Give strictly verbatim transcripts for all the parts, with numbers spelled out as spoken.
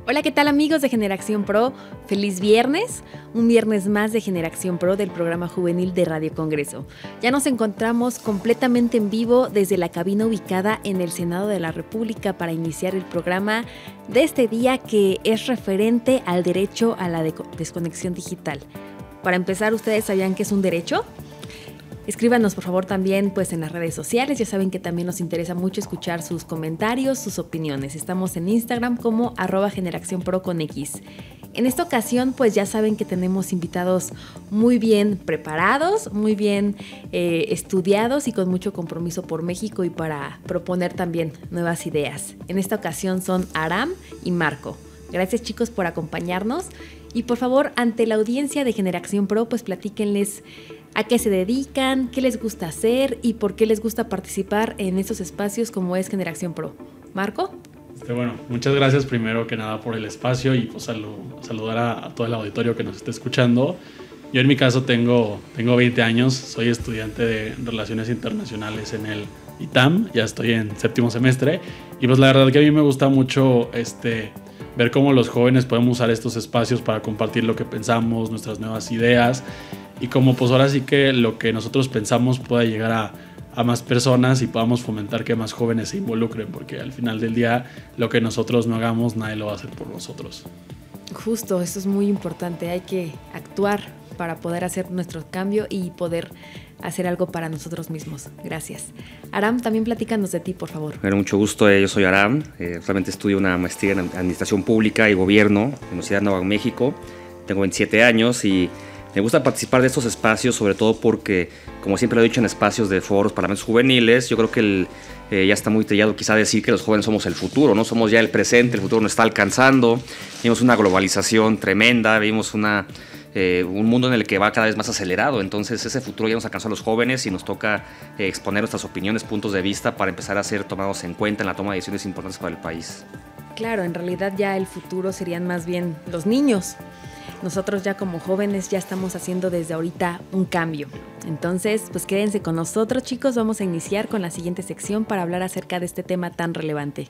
Hola, ¿qué tal amigos de Generación Pro? ¡Feliz viernes! Un viernes más de Generación Pro del programa juvenil de Radio Congreso. Ya nos encontramos completamente en vivo desde la cabina ubicada en el Senado de la República para iniciar el programa de este día que es referente al derecho a la desconexión digital. Para empezar, ¿ustedes sabían que es un derecho? Escríbanos por favor también pues en las redes sociales, ya saben que también nos interesa mucho escuchar sus comentarios, sus opiniones. Estamos en Instagram como arroba generación pro con X. En esta ocasión pues ya saben que tenemos invitados muy bien preparados, muy bien eh, estudiados y con mucho compromiso por México y para proponer también nuevas ideas. En esta ocasión son Aram y Marco. Gracias chicos por acompañarnos y por favor ante la audiencia de Generación Pro pues platíquenles a qué se dedican, qué les gusta hacer y por qué les gusta participar en estos espacios como es Generación Pro. ¿Marco? Este, bueno, muchas gracias primero que nada por el espacio y pues salu- saludar a, a todo el auditorio que nos esté escuchando. Yo en mi caso tengo, tengo veinte años, soy estudiante de Relaciones Internacionales en el I T A M, ya estoy en séptimo semestre y pues la verdad que a mí me gusta mucho este, ver cómo los jóvenes podemos usar estos espacios para compartir lo que pensamos, nuestras nuevas ideas y como pues ahora sí que lo que nosotros pensamos pueda llegar a, a más personas y podamos fomentar que más jóvenes se involucren, porque al final del día lo que nosotros no hagamos nadie lo va a hacer por nosotros. Justo, eso es muy importante, hay que actuar para poder hacer nuestro cambio y poder hacer algo para nosotros mismos. Gracias. Aram, también platícanos de ti, por favor. Bueno, mucho gusto, eh, yo soy Aram, eh, realmente estudio una maestría en Administración Pública y Gobierno en la Universidad de Nuevo México, tengo veintisiete años y me gusta participar de estos espacios, sobre todo porque, como siempre lo he dicho en espacios de foros, parlamentos juveniles, yo creo que el, eh, ya está muy trillado quizá decir que los jóvenes somos el futuro, no somos ya el presente, el futuro nos está alcanzando, vimos una globalización tremenda, vimos una, eh, un mundo en el que va cada vez más acelerado, entonces ese futuro ya nos alcanzó a los jóvenes y nos toca eh, exponer nuestras opiniones, puntos de vista para empezar a ser tomados en cuenta en la toma de decisiones importantes para el país. Claro, en realidad ya el futuro serían más bien los niños. Nosotros ya como jóvenes ya estamos haciendo desde ahorita un cambio. Entonces, pues quédense con nosotros, chicos. Vamos a iniciar con la siguiente sección para hablar acerca de este tema tan relevante.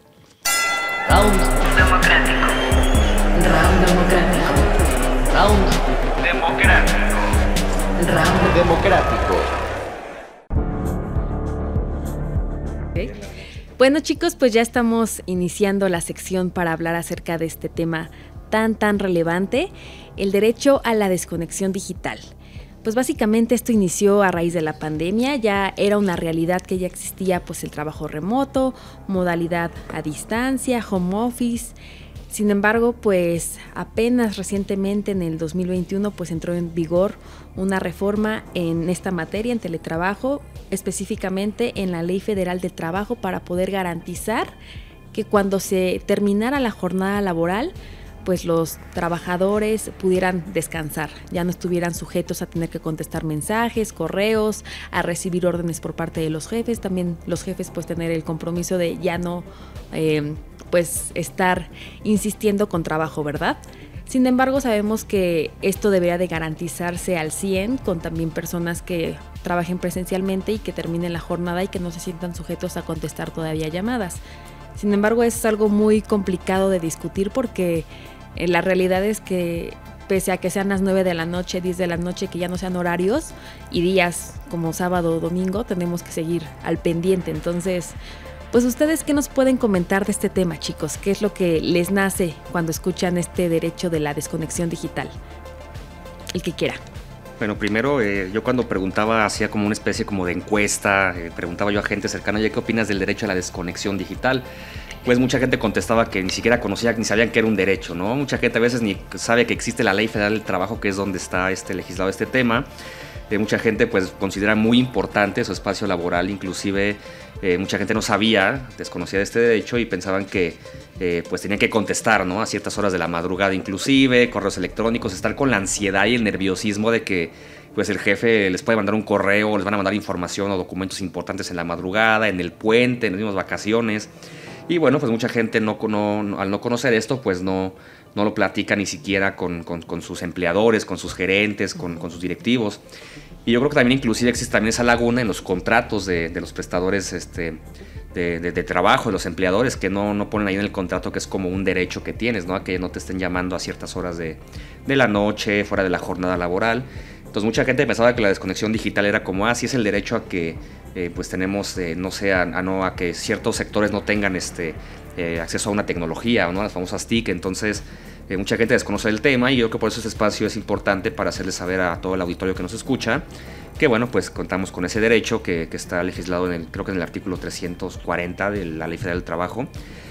Round democrático. Round democrático. Round democrático. Round democrático. Okay. Bueno, chicos, pues ya estamos iniciando la sección para hablar acerca de este tema tan tan relevante, el derecho a la desconexión digital. Pues básicamente esto inició a raíz de la pandemia, ya era una realidad que ya existía pues el trabajo remoto, modalidad a distancia, home office. Sin embargo, pues apenas recientemente en el dos mil veintiuno pues entró en vigor una reforma en esta materia, en teletrabajo, específicamente en la Ley Federal del Trabajo para poder garantizar que cuando se terminara la jornada laboral pues los trabajadores pudieran descansar, ya no estuvieran sujetos a tener que contestar mensajes, correos, a recibir órdenes por parte de los jefes, también los jefes pues tener el compromiso de ya no eh, pues estar insistiendo con trabajo, ¿verdad? Sin embargo, sabemos que esto debería de garantizarse al cien con también personas que trabajen presencialmente y que terminen la jornada y que no se sientan sujetos a contestar todavía llamadas. Sin embargo, es algo muy complicado de discutir porque la realidad es que pese a que sean las nueve de la noche, diez de la noche, que ya no sean horarios y días como sábado o domingo, tenemos que seguir al pendiente. Entonces, pues ustedes, ¿qué nos pueden comentar de este tema, chicos? ¿Qué es lo que les nace cuando escuchan este derecho de la desconexión digital? El que quiera. Bueno, primero eh, yo cuando preguntaba, hacía como una especie como de encuesta, eh, preguntaba yo a gente cercana, oye, ¿qué opinas del derecho a la desconexión digital? Pues mucha gente contestaba que ni siquiera conocía, ni sabían que era un derecho, ¿no? Mucha gente a veces ni sabe que existe la Ley Federal del Trabajo, que es donde está este legislado este tema. Eh, mucha gente pues considera muy importante su espacio laboral, inclusive eh, mucha gente no sabía, desconocía de este derecho y pensaban que eh, pues tenían que contestar, ¿no? A ciertas horas de la madrugada inclusive, correos electrónicos, estar con la ansiedad y el nerviosismo de que pues el jefe les puede mandar un correo, o les van a mandar información o documentos importantes en la madrugada, en el puente, en las mismas vacaciones. Y bueno, pues mucha gente no, no, al no conocer esto, pues no, no lo platica ni siquiera con, con, con sus empleadores, con sus gerentes, con, con sus directivos. Y yo creo que también inclusive existe también esa laguna en los contratos de, de los prestadores este, de, de, de trabajo de los empleadores, que no, no ponen ahí en el contrato que es como un derecho que tienes, ¿no? A que no te estén llamando a ciertas horas de, de la noche, fuera de la jornada laboral. Entonces mucha gente pensaba que la desconexión digital era como, ah, sí es el derecho a que eh, pues tenemos, eh, no sé, a, a, no, a que ciertos sectores no tengan este, eh, acceso a una tecnología, ¿no? Las famosas T I C. Entonces eh, mucha gente desconoce el tema y yo creo que por eso este espacio es importante para hacerles saber a todo el auditorio que nos escucha que, bueno, pues contamos con ese derecho que, que está legislado en el, creo que en el artículo trescientos cuarenta de la Ley Federal del Trabajo,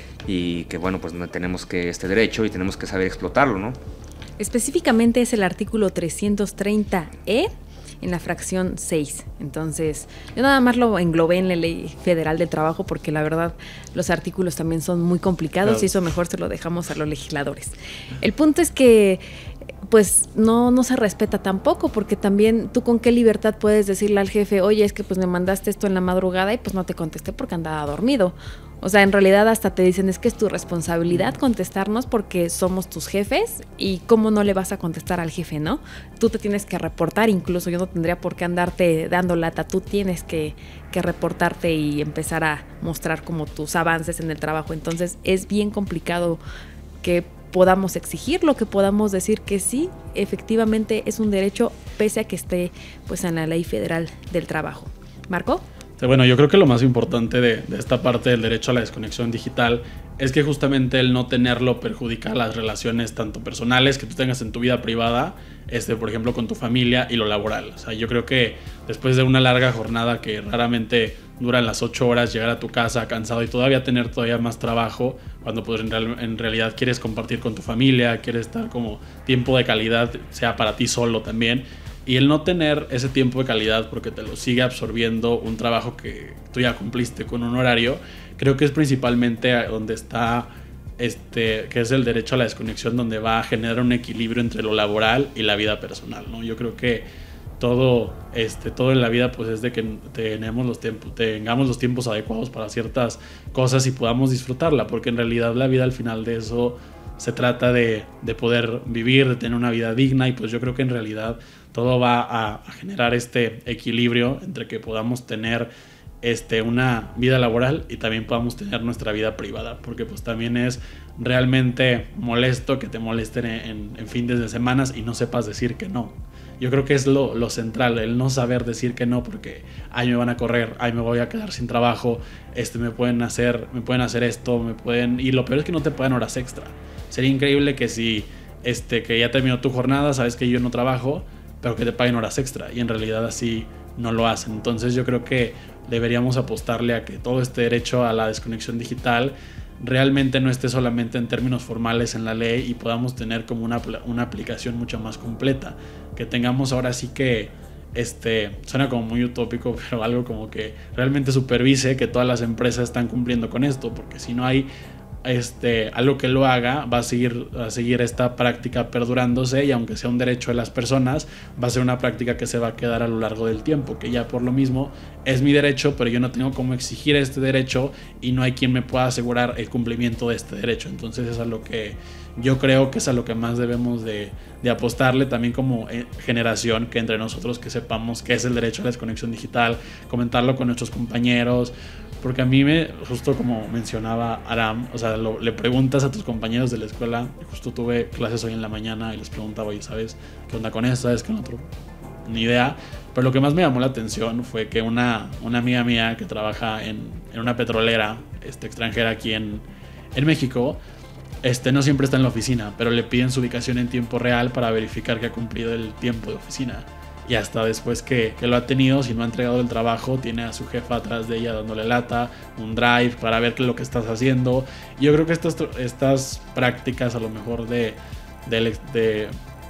y que, bueno, pues tenemos que este derecho y tenemos que saber explotarlo, ¿no? Específicamente es el artículo trescientos treinta E en la fracción seis. Entonces, yo nada más lo englobé en la Ley Federal del Trabajo porque la verdad los artículos también son muy complicados, claro, y eso mejor se lo dejamos a los legisladores. El punto es que pues no, no se respeta tampoco, porque también tú con qué libertad puedes decirle al jefe, oye, es que pues me mandaste esto en la madrugada y pues no te contesté porque andaba dormido. O sea, en realidad hasta te dicen, es que es tu responsabilidad contestarnos porque somos tus jefes, y cómo no le vas a contestar al jefe, ¿no? Tú te tienes que reportar, incluso yo no tendría por qué andarte dando lata, tú tienes que, que reportarte y empezar a mostrar como tus avances en el trabajo. Entonces es bien complicado que podamos exigirlo, que podamos decir que sí, efectivamente es un derecho, pese a que esté pues en la Ley Federal del Trabajo. ¿Marco? Bueno, yo creo que lo más importante de, de esta parte del derecho a la desconexión digital es que justamente el no tenerlo perjudica las relaciones tanto personales que tú tengas en tu vida privada, este, por ejemplo, con tu familia, y lo laboral. O sea, yo creo que después de una larga jornada que raramente duran las ocho horas, llegar a tu casa cansado y todavía tener todavía más trabajo, cuando pues en, real, en realidad quieres compartir con tu familia, quieres estar como tiempo de calidad, sea para ti solo también. Y el no tener ese tiempo de calidad porque te lo sigue absorbiendo un trabajo que tú ya cumpliste con un horario, creo que es principalmente donde está, este, que es el derecho a la desconexión, donde va a generar un equilibrio entre lo laboral y la vida personal, ¿no? Yo creo que todo, este, todo en la vida pues es de que tenemos los tiempos, tengamos los tiempos adecuados para ciertas cosas y podamos disfrutarla, porque en realidad la vida al final de eso se trata de, de poder vivir, de tener una vida digna, y pues yo creo que en realidad todo va a, a generar este equilibrio entre que podamos tener este, una vida laboral y también podamos tener nuestra vida privada, porque pues también es realmente molesto que te molesten en, en, en fines de semanas y no sepas decir que no. Yo creo que es lo, lo central, el no saber decir que no, porque ay, me van a correr, ay, me voy a quedar sin trabajo, este, me pueden hacer, me pueden hacer esto, me pueden, y lo peor es que no te pagan horas extra. Sería increíble que si este, que ya terminó tu jornada, sabes que yo no trabajo, pero que te paguen horas extra, y en realidad así no lo hacen. Entonces yo creo que deberíamos apostarle a que todo este derecho a la desconexión digital realmente no esté solamente en términos formales en la ley y podamos tener como una, una aplicación mucho más completa, que tengamos ahora sí que, este, suena como muy utópico, pero algo como que realmente supervise que todas las empresas están cumpliendo con esto, porque si no hay Este, algo que lo haga, va a seguir, a seguir esta práctica perdurándose, y aunque sea un derecho de las personas, va a ser una práctica que se va a quedar a lo largo del tiempo, que ya por lo mismo es mi derecho, pero yo no tengo cómo exigir este derecho y no hay quien me pueda asegurar el cumplimiento de este derecho. Entonces es a lo que yo creo que es a lo que más debemos de, de apostarle también como generación, que entre nosotros que sepamos qué es el derecho a la desconexión digital, comentarlo con nuestros compañeros. Porque a mí, me, justo como mencionaba Aram, o sea, lo, le preguntas a tus compañeros de la escuela. Justo tuve clases hoy en la mañana y les preguntaba, oye, ¿sabes qué onda con esto? ¿Sabes qué con otro? Ni idea. Pero lo que más me llamó la atención fue que una, una amiga mía que trabaja en, en una petrolera este, extranjera aquí en, en México, este, no siempre está en la oficina, pero le piden su ubicación en tiempo real para verificar que ha cumplido el tiempo de oficina. Y hasta después que, que lo ha tenido, si no ha entregado el trabajo, tiene a su jefa atrás de ella dándole lata, un drive para ver qué es lo que estás haciendo. Y yo creo que estas, estas prácticas a lo mejor de, de, de,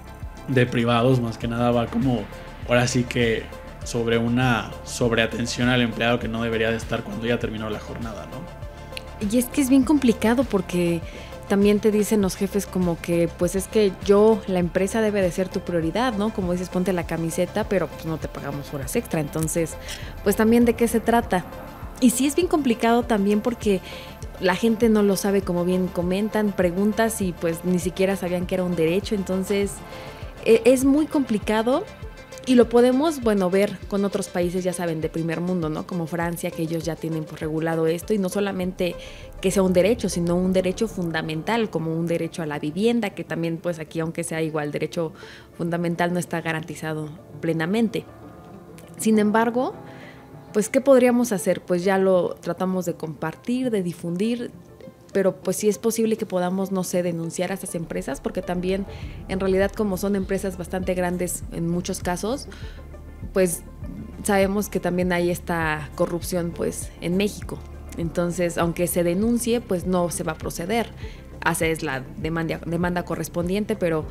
de privados más que nada va como ahora sí que sobre una sobreatención al empleado que no debería de estar cuando ya terminó la jornada, ¿no? Y es que es bien complicado porque también te dicen los jefes como que pues es que yo, la empresa debe de ser tu prioridad, ¿no? Como dices, ponte la camiseta, pero pues no te pagamos horas extra. Entonces, pues también de qué se trata. Y sí es bien complicado también porque la gente no lo sabe, como bien comentan, preguntas y pues ni siquiera sabían que era un derecho. Entonces, es muy complicado Y lo podemos, bueno, ver con otros países, ya saben, de primer mundo, ¿no? Como Francia, que ellos ya tienen pues, regulado esto, y no solamente que sea un derecho, sino un derecho fundamental, como un derecho a la vivienda, que también, pues aquí, aunque sea igual, derecho fundamental no está garantizado plenamente. Sin embargo, pues, ¿qué podríamos hacer? Pues ya lo tratamos de compartir, de difundir, pero pues sí es posible que podamos, no sé, denunciar a estas empresas, porque también en realidad como son empresas bastante grandes en muchos casos, pues sabemos que también hay esta corrupción pues en México. Entonces, aunque se denuncie, pues no se va a proceder. Haces la demanda, demanda correspondiente, pero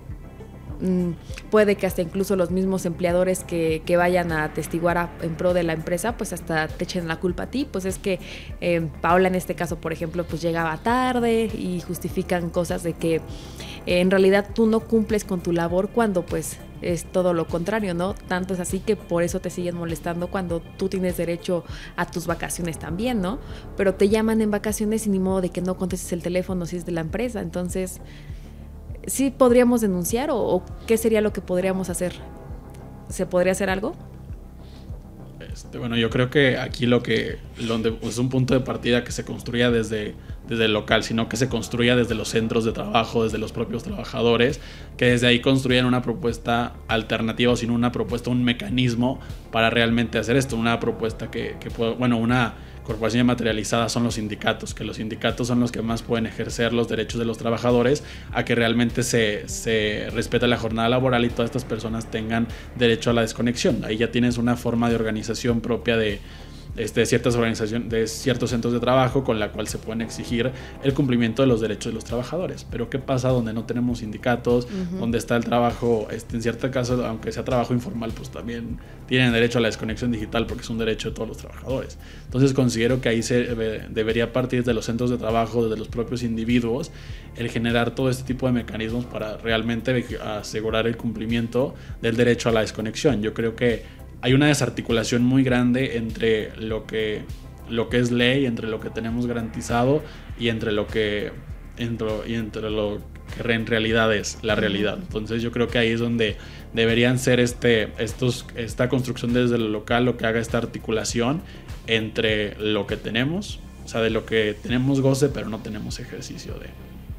puede que hasta incluso los mismos empleadores que, que vayan a atestiguar a, en pro de la empresa, pues hasta te echen la culpa a ti. Pues es que eh, Paola en este caso, por ejemplo, pues llegaba tarde y justifican cosas de que eh, en realidad tú no cumples con tu labor cuando pues es todo lo contrario, ¿no? Tanto es así que por eso te siguen molestando cuando tú tienes derecho a tus vacaciones también, ¿no? Pero te llaman en vacaciones y ni modo de que no contestes el teléfono si es de la empresa. Entonces, ¿sí podríamos denunciar o, o qué sería lo que podríamos hacer? ¿Se podría hacer algo? Este, bueno, yo creo que aquí lo que donde es un punto de partida que se construya desde, desde el local, sino que se construya desde los centros de trabajo, desde los propios trabajadores, que desde ahí construyan una propuesta alternativa, o sino una propuesta, un mecanismo para realmente hacer esto, una propuesta que, que pueda, bueno, una corporación materializada son los sindicatos, que los sindicatos son los que más pueden ejercer los derechos de los trabajadores a que realmente se, se respete la jornada laboral y todas estas personas tengan derecho a la desconexión. Ahí ya tienes una forma de organización propia de, este, ciertas organizaciones, de ciertos centros de trabajo con la cual se pueden exigir el cumplimiento de los derechos de los trabajadores. Pero ¿qué pasa donde no tenemos sindicatos? Uh-huh. Donde está el trabajo, este, en cierto caso, aunque sea trabajo informal, pues también tienen derecho a la desconexión digital porque es un derecho de todos los trabajadores. Entonces considero que ahí se debería partir de los centros de trabajo, desde los propios individuos, el generar todo este tipo de mecanismos para realmente asegurar el cumplimiento del derecho a la desconexión. Yo creo que hay una desarticulación muy grande entre lo que, lo que es ley, entre lo que tenemos garantizado y entre lo que, entre, y entre lo que en realidad es la realidad. Entonces yo creo que ahí es donde deberían ser este, estos, esta construcción desde lo local, lo que haga esta articulación entre lo que tenemos, o sea, de lo que tenemos goce, pero no tenemos ejercicio de...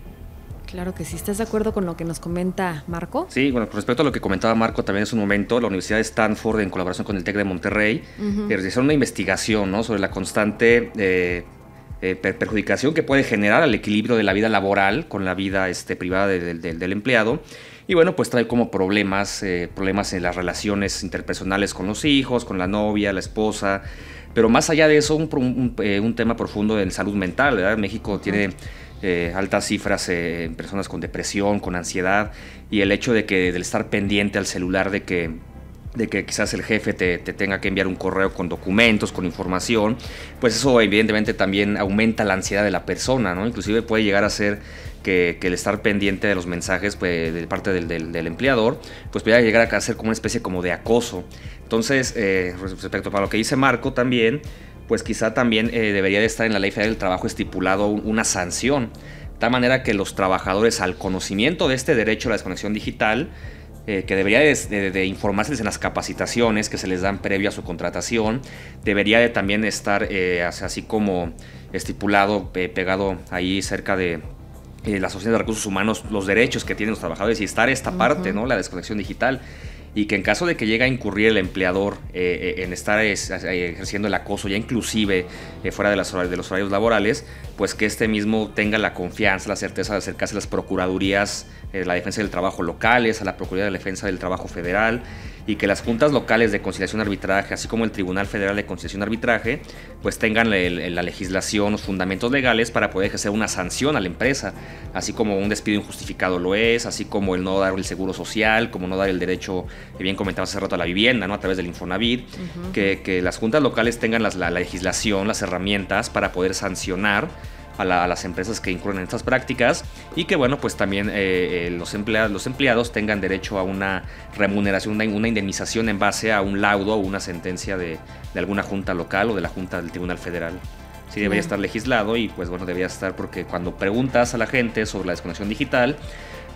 Claro que sí. ¿Estás de acuerdo con lo que nos comenta Marco? Sí, bueno, con respecto a lo que comentaba Marco también en un momento, la Universidad de Stanford, en colaboración con el TEC de Monterrey, uh-huh. realizaron una investigación, ¿no?, sobre la constante eh, eh, perjudicación que puede generar al equilibrio de la vida laboral con la vida este, privada de, de, de, del empleado. Y bueno, pues trae como problemas, eh, problemas en las relaciones interpersonales con los hijos, con la novia, la esposa. Pero más allá de eso, un, un, eh, un tema profundo en salud mental, ¿verdad? México uh-huh. tiene... Eh, altas cifras eh, en personas con depresión, con ansiedad, y el hecho de que del estar pendiente al celular de que, de que quizás el jefe te, te tenga que enviar un correo con documentos, con información, pues eso evidentemente también aumenta la ansiedad de la persona, ¿no? Inclusive puede llegar a ser que, que el estar pendiente de los mensajes pues, de parte del, del, del empleador, pues puede llegar a ser como una especie como de acoso. Entonces, eh, respecto a lo que dice Marco también, pues quizá también eh, debería de estar en la Ley Federal del Trabajo estipulado una sanción, de tal manera que los trabajadores, al conocimiento de este derecho a la desconexión digital, eh, que debería de, de, de informarse en las capacitaciones que se les dan previo a su contratación, debería de también estar eh, así como estipulado, eh, pegado ahí cerca de eh, la Asociación de Recursos Humanos, los derechos que tienen los trabajadores, y estar esta uh-huh. parte, ¿no?, la desconexión digital. Y que en caso de que llegue a incurrir el empleador eh, eh, en estar eh, ejerciendo el acoso, ya inclusive eh, fuera de, las horarios, de los horarios laborales, pues que este mismo tenga la confianza, la certeza de acercarse a las procuradurías de eh, la defensa del trabajo locales, a la Procuraduría de la Defensa del Trabajo Federal, y que las juntas locales de conciliación y arbitraje, así como el Tribunal Federal de Conciliación y Arbitraje, pues tengan el, la legislación, los fundamentos legales para poder ejercer una sanción a la empresa, así como un despido injustificado lo es, así como el no dar el seguro social, como no dar el derecho, que bien comentabas hace rato, a la vivienda, ¿no?, a través del Infonavit, uh-huh. que, que las juntas locales tengan las, la, la legislación, las herramientas para poder sancionar A, la, a las empresas que incurren en estas prácticas, y que bueno, pues también eh, eh, los, empleados, los empleados tengan derecho a una remuneración, una, una indemnización en base a un laudo o una sentencia de, de alguna junta local o de la junta del Tribunal Federal. Sí, debería estar legislado, y pues bueno, debería estar, porque cuando preguntas a la gente sobre la desconexión digital,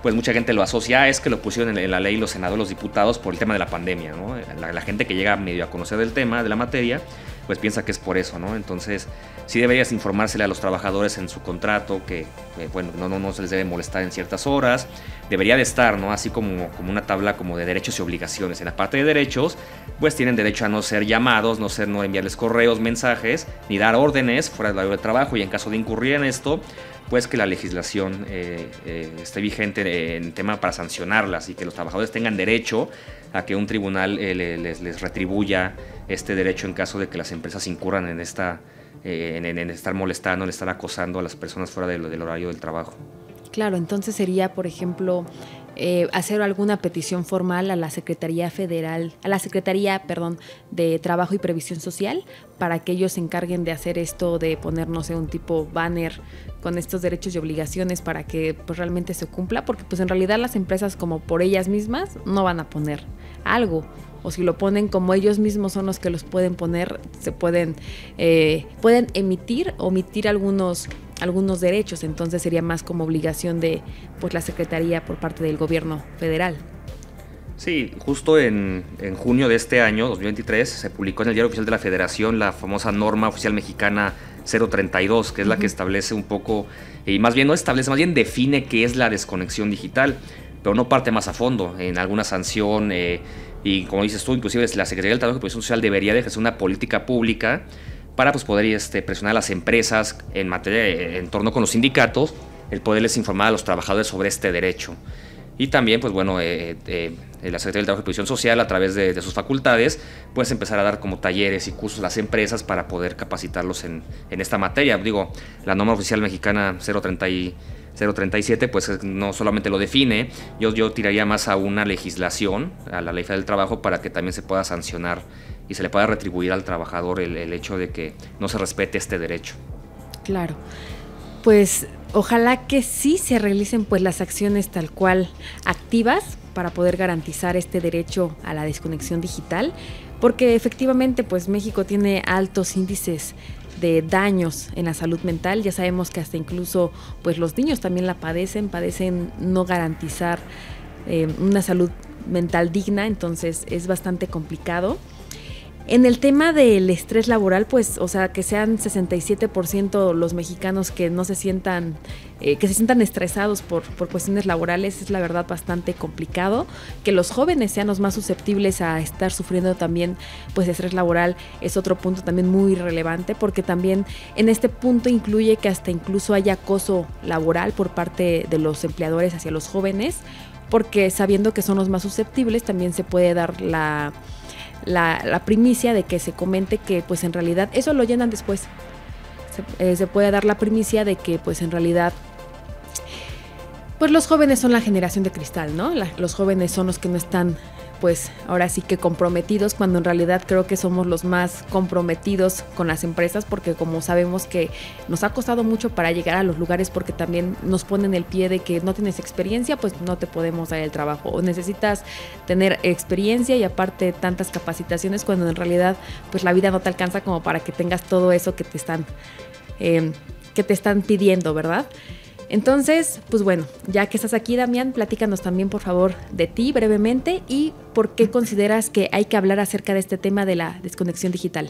pues mucha gente lo asocia a es que lo pusieron en la ley los senadores, los diputados por el tema de la pandemia, ¿no? La, la gente que llega medio a conocer del tema, de la materia, pues piensa que es por eso, ¿no? Entonces, sí deberías informársele a los trabajadores en su contrato que, eh, bueno, no, no, no se les debe molestar en ciertas horas. Debería de estar, ¿no? Así como, como una tabla como de derechos y obligaciones. En la parte de derechos, pues tienen derecho a no ser llamados, no ser, no enviarles correos, mensajes, ni dar órdenes fuera del horario de trabajo, y en caso de incurrir en esto, pues que la legislación eh, eh, esté vigente en tema para sancionarlas y que los trabajadores tengan derecho a que un tribunal eh, les, les retribuya este derecho en caso de que las empresas incurran en esta eh, en, en estar molestando, en estar acosando a las personas fuera del, del horario del trabajo. Claro, entonces sería, por ejemplo, eh, hacer alguna petición formal a la Secretaría Federal, a la Secretaría, perdón, de Trabajo y Previsión Social, para que ellos se encarguen de hacer esto, de poner, no sé, un tipo banner con estos derechos y obligaciones para que pues realmente se cumpla, porque pues en realidad las empresas como por ellas mismas no van a poner algo, o si lo ponen como ellos mismos son los que los pueden poner, se pueden, eh, pueden emitir, omitir algunos algunos derechos, entonces sería más como obligación de pues la Secretaría por parte del gobierno federal. Sí, justo en, en junio de este año, dos mil veintitrés, se publicó en el Diario Oficial de la Federación la famosa norma oficial mexicana cero treinta y dos, que es la uh-huh. que establece un poco, y más bien no establece, más bien define qué es la desconexión digital, pero no parte más a fondo en alguna sanción, eh, y como dices tú, inclusive la Secretaría del Trabajo y Previsión Social debería de ejercer una política pública para pues, poder este, presionar a las empresas en materia, en torno con los sindicatos, el poderles informar a los trabajadores sobre este derecho. Y también, pues bueno, eh, eh, la Secretaría del Trabajo y Previsión Social, a través de, de sus facultades, pues empezar a dar como talleres y cursos a las empresas para poder capacitarlos en, en esta materia. Digo, la norma oficial mexicana cero treinta y siete, pues no solamente lo define, yo, yo tiraría más a una legislación, a la Ley Federal del Trabajo, para que también se pueda sancionar y se le pueda retribuir al trabajador el, el hecho de que no se respete este derecho. Claro, pues ojalá que sí se realicen pues las acciones tal cual activas para poder garantizar este derecho a la desconexión digital, porque efectivamente pues México tiene altos índices de daños en la salud mental. Ya sabemos que hasta incluso pues los niños también la padecen, padecen no garantizar eh, una salud mental digna, entonces es bastante complicado. En el tema del estrés laboral, pues, o sea, que sean sesenta y siete por ciento los mexicanos que no se sientan, eh, que se sientan estresados por, por cuestiones laborales, es la verdad bastante complicado. Que los jóvenes sean los más susceptibles a estar sufriendo también, pues, estrés laboral es otro punto también muy relevante, porque también en este punto incluye que hasta incluso haya acoso laboral por parte de los empleadores hacia los jóvenes, porque sabiendo que son los más susceptibles, también se puede dar la... La, la primicia de que se comente que pues en realidad eso lo llenan después, se, eh, se puede dar la primicia de que pues en realidad pues los jóvenes son la generación de cristal, ¿no? La, los jóvenes son los que no están pues ahora sí que comprometidos, cuando en realidad creo que somos los más comprometidos con las empresas, porque como sabemos que nos ha costado mucho para llegar a los lugares, porque también nos ponen el pie de que no tienes experiencia, pues no te podemos dar el trabajo, o necesitas tener experiencia y aparte tantas capacitaciones, cuando en realidad pues la vida no te alcanza como para que tengas todo eso que te están, eh, que te están pidiendo, ¿verdad? Entonces, pues bueno, ya que estás aquí, Damián, platícanos también, por favor, de ti brevemente y por qué consideras que hay que hablar acerca de este tema de la desconexión digital.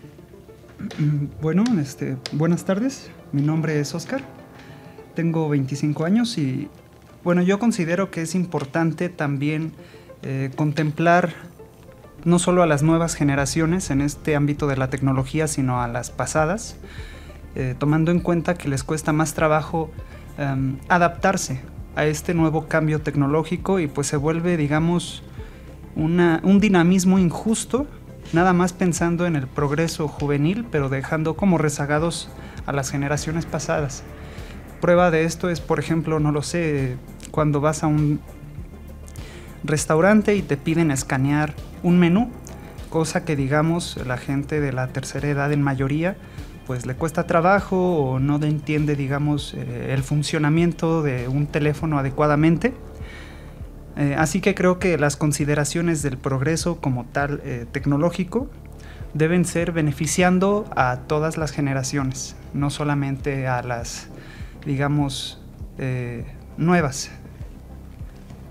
Bueno, este, buenas tardes. Mi nombre es Oscar. Tengo veinticinco años y, bueno, yo considero que es importante también eh, contemplar no solo a las nuevas generaciones en este ámbito de la tecnología, sino a las pasadas, eh, tomando en cuenta que les cuesta más trabajo Um, adaptarse a este nuevo cambio tecnológico y pues se vuelve, digamos, una, un dinamismo injusto, nada más pensando en el progreso juvenil, pero dejando como rezagados a las generaciones pasadas. Prueba de esto es, por ejemplo, no lo sé, cuando vas a un restaurante y te piden escanear un menú, cosa que, digamos, la gente de la tercera edad en mayoría pues le cuesta trabajo o no entiende, digamos, eh, el funcionamiento de un teléfono adecuadamente. Eh, así que creo que las consideraciones del progreso como tal eh, tecnológico deben ser beneficiando a todas las generaciones, no solamente a las, digamos, eh, nuevas.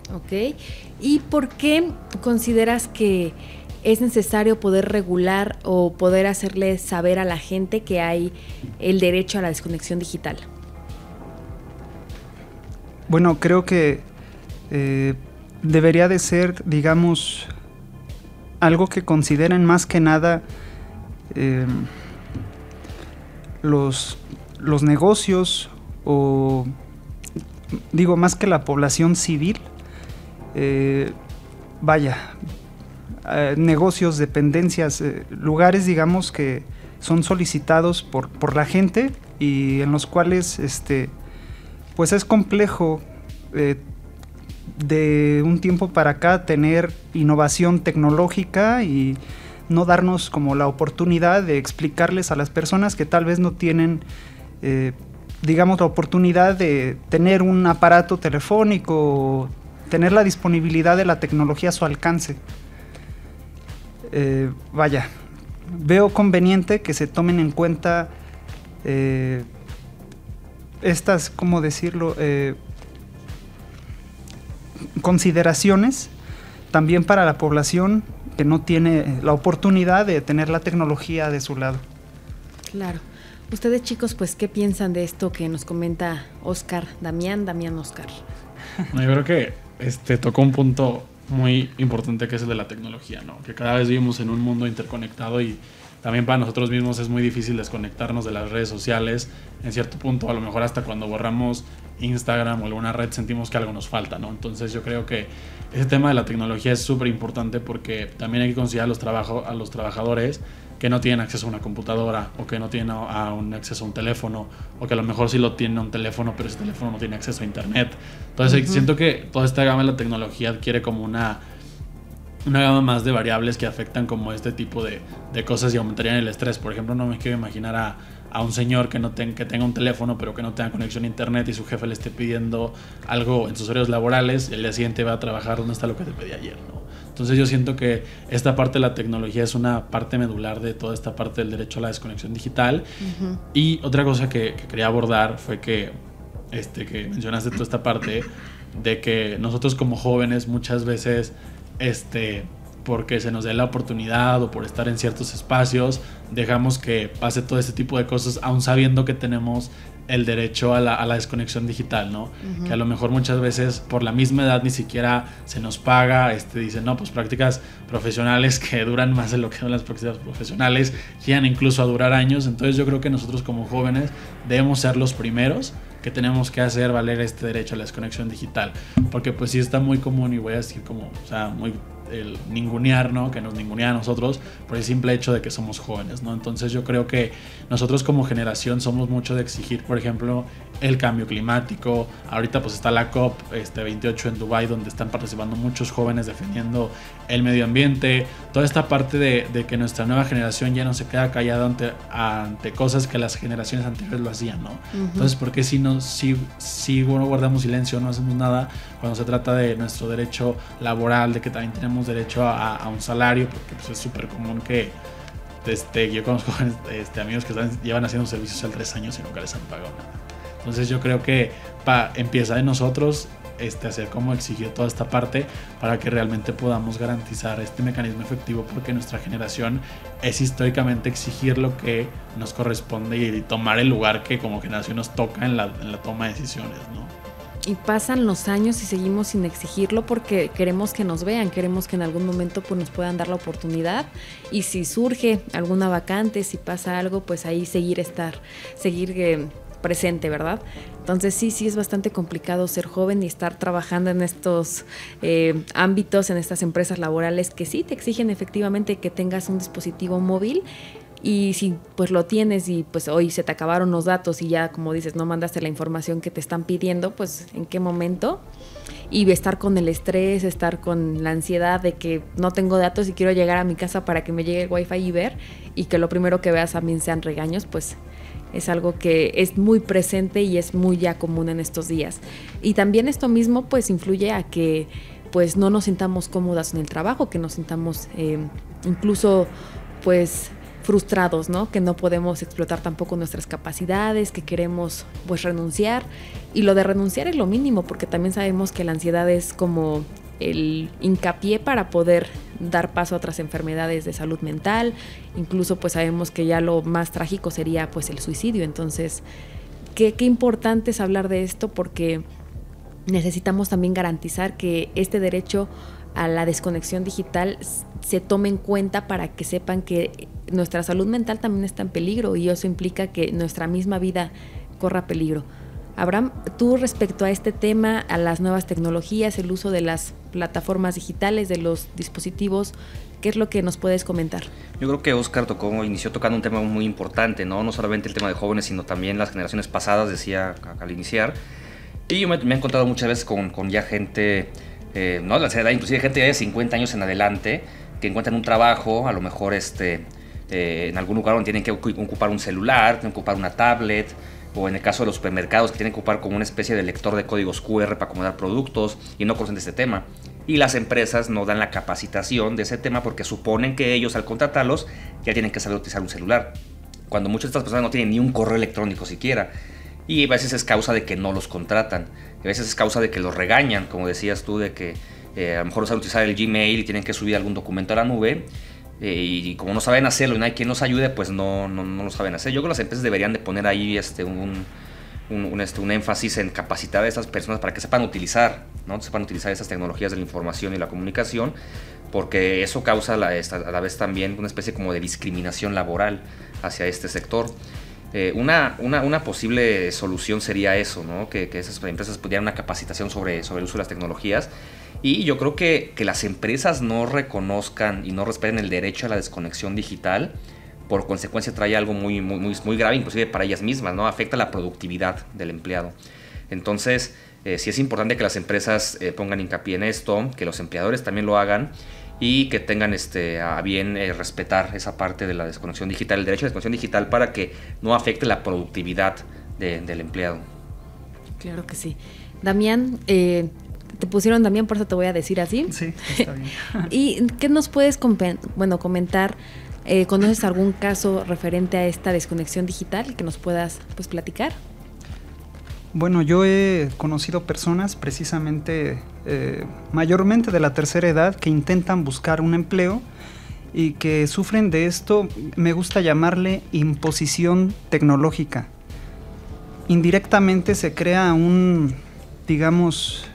Ok. ¿Y por qué consideras que es necesario poder regular o poder hacerle saber a la gente que hay el derecho a la desconexión digital? Bueno, creo que eh, debería de ser, digamos, algo que consideren más que nada eh, los, los negocios o, digo, más que la población civil. Eh, vaya, eh, negocios, dependencias, eh, lugares, digamos, que son solicitados por, por la gente y en los cuales este, pues es complejo eh, de un tiempo para acá tener innovación tecnológica y no darnos como la oportunidad de explicarles a las personas que tal vez no tienen eh, digamos la oportunidad de tener un aparato telefónico, tener la disponibilidad de la tecnología a su alcance. Eh, vaya, veo conveniente que se tomen en cuenta eh, estas, ¿cómo decirlo? Eh, consideraciones también para la población que no tiene la oportunidad de tener la tecnología de su lado. Claro. Ustedes, chicos, pues, ¿qué piensan de esto que nos comenta Oscar, Damián, Damián Oscar? No, yo creo que este tocó un punto muy importante que es el de la tecnología, ¿no? Que cada vez vivimos en un mundo interconectado y también para nosotros mismos es muy difícil desconectarnos de las redes sociales. En cierto punto, a lo mejor hasta cuando borramos Instagram o alguna red sentimos que algo nos falta, ¿no? Entonces yo creo que ese tema de la tecnología es súper importante porque también hay que considerar a los, trabajo, a los trabajadores que no tienen acceso a una computadora o que no tienen a un acceso a un teléfono o que a lo mejor sí lo tienen a un teléfono pero ese teléfono no tiene acceso a internet. Entonces uh-huh. siento que toda esta gama de la tecnología adquiere como una una gama más de variables que afectan como este tipo de, de cosas y aumentarían el estrés. Por ejemplo, no me quiero imaginar a, a un señor que, no ten, que tenga un teléfono pero que no tenga conexión a internet y su jefe le esté pidiendo algo en sus horarios laborales y el día siguiente va a trabajar donde está lo que te pedí ayer, ¿no? Entonces yo siento que esta parte de la tecnología es una parte medular de toda esta parte del derecho a la desconexión digital. Uh-huh. Y otra cosa que, que quería abordar fue que, este, que mencionaste toda esta parte de que nosotros como jóvenes muchas veces este, porque se nos dé la oportunidad o por estar en ciertos espacios dejamos que pase todo este tipo de cosas aún sabiendo que tenemos el derecho a la, a la desconexión digital, ¿no? Uh-huh. Que a lo mejor muchas veces por la misma edad ni siquiera se nos paga, este, dicen, no, pues prácticas profesionales que duran más de lo que son las prácticas profesionales, llegan incluso a durar años. Entonces yo creo que nosotros como jóvenes debemos ser los primeros que tenemos que hacer valer este derecho a la desconexión digital, porque pues sí está muy común y voy a decir como, o sea, muy el ningunear, ¿no? Que nos ningunea a nosotros por el simple hecho de que somos jóvenes, ¿no? Entonces yo creo que nosotros como generación somos mucho de exigir, por ejemplo, el cambio climático. Ahorita pues está la COP este, veintiocho en Dubái, donde están participando muchos jóvenes defendiendo el medio ambiente. Toda esta parte de, de que nuestra nueva generación ya no se queda callada ante, ante cosas que las generaciones anteriores lo hacían, ¿no? Uh-huh. Entonces, ¿por qué si, no, si, si bueno, guardamos silencio, no hacemos nada cuando se trata de nuestro derecho laboral, de que también tenemos derecho a, a un salario? Porque pues, es súper común que este, yo conozco este, amigos que están, llevan haciendo servicios al tres años y nunca les han pagado nada. Entonces yo creo que pa, empieza de nosotros este, hacer como exigir toda esta parte para que realmente podamos garantizar este mecanismo efectivo, porque nuestra generación es históricamente exigir lo que nos corresponde y, y tomar el lugar que como generación nos toca en la, en la toma de decisiones, ¿no? Y pasan los años y seguimos sin exigirlo porque queremos que nos vean, queremos que en algún momento pues, nos puedan dar la oportunidad, y si surge alguna vacante, si pasa algo, pues ahí seguir estar, seguir eh, presente, ¿verdad? Entonces sí, sí es bastante complicado ser joven y estar trabajando en estos eh, ámbitos, en estas empresas laborales que sí te exigen efectivamente que tengas un dispositivo móvil. Y si pues lo tienes y pues hoy se te acabaron los datos y ya, como dices, no mandaste la información que te están pidiendo, pues en qué momento. Y estar con el estrés, estar con la ansiedad de que no tengo datos y quiero llegar a mi casa para que me llegue el wifi y ver, y que lo primero que veas también sean regaños, pues es algo que es muy presente y es muy ya común en estos días. Y también esto mismo pues influye a que pues no nos sintamos cómodas en el trabajo, que nos sintamos eh, incluso pues frustrados, ¿no? Que no podemos explotar tampoco nuestras capacidades, que queremos pues renunciar. Y lo de renunciar es lo mínimo, porque también sabemos que la ansiedad es como el hincapié para poder dar paso a otras enfermedades de salud mental. Incluso pues sabemos que ya lo más trágico sería pues el suicidio. Entonces, qué, qué importante es hablar de esto, porque necesitamos también garantizar que este derecho a la desconexión digital se tome en cuenta para que sepan que nuestra salud mental también está en peligro, y eso implica que nuestra misma vida corra peligro. Abraham, tú respecto a este tema, a las nuevas tecnologías, el uso de las plataformas digitales, de los dispositivos, ¿qué es lo que nos puedes comentar? Yo creo que Oscar tocó, inició tocando un tema muy importante, ¿no? No solamente el tema de jóvenes, sino también las generaciones pasadas, decía al iniciar. Y yo me, me he encontrado muchas veces con, con ya gente, eh, no de la edad, inclusive gente ya de cincuenta años en adelante, que encuentran un trabajo, a lo mejor este, eh, en algún lugar donde tienen que ocupar un celular, tienen que ocupar una tablet, o en el caso de los supermercados que tienen que ocupar como una especie de lector de códigos cu erre para acomodar productos y no conocen de este tema. Y las empresas no dan la capacitación de ese tema porque suponen que ellos, al contratarlos, ya tienen que saber utilizar un celular, cuando muchas de estas personas no tienen ni un correo electrónico siquiera. Y a veces es causa de que no los contratan, a veces es causa de que los regañan, como decías tú, de que eh, a lo mejor no saben utilizar el Gmail y tienen que subir algún documento a la nube. Eh, y como no saben hacerlo y no hay quien los ayude, pues no, no, no lo saben hacer. Yo creo que las empresas deberían de poner ahí este, un, un, un, este, un énfasis en capacitar a estas personas para que sepan utilizar, ¿no? sepan utilizar esas tecnologías de la información y la comunicación, porque eso causa la, esta, a la vez también una especie como de discriminación laboral hacia este sector. Eh, una, una, una posible solución sería eso, ¿no? que, que esas empresas pudieran una capacitación sobre, sobre el uso de las tecnologías. Y yo creo que, que las empresas no reconozcan y no respeten el derecho a la desconexión digital, por consecuencia trae algo muy, muy, muy, muy grave, inclusive para ellas mismas, ¿no? Afecta la productividad del empleado. Entonces, eh, sí es importante que las empresas eh, pongan hincapié en esto, que los empleadores también lo hagan y que tengan este, a bien eh, respetar esa parte de la desconexión digital, el derecho a la desconexión digital, para que no afecte la productividad de, del empleado. Claro que sí. Damián, eh, te pusieron Damián, por eso te voy a decir así. Sí, está bien. ¿Y qué nos puedes bueno, comentar? Eh, ¿Conoces algún caso referente a esta desconexión digital que nos puedas pues, platicar? Bueno, yo he conocido personas precisamente, eh, mayormente de la tercera edad, que intentan buscar un empleo y que sufren de esto, me gusta llamarle imposición tecnológica. Indirectamente se crea un, digamos,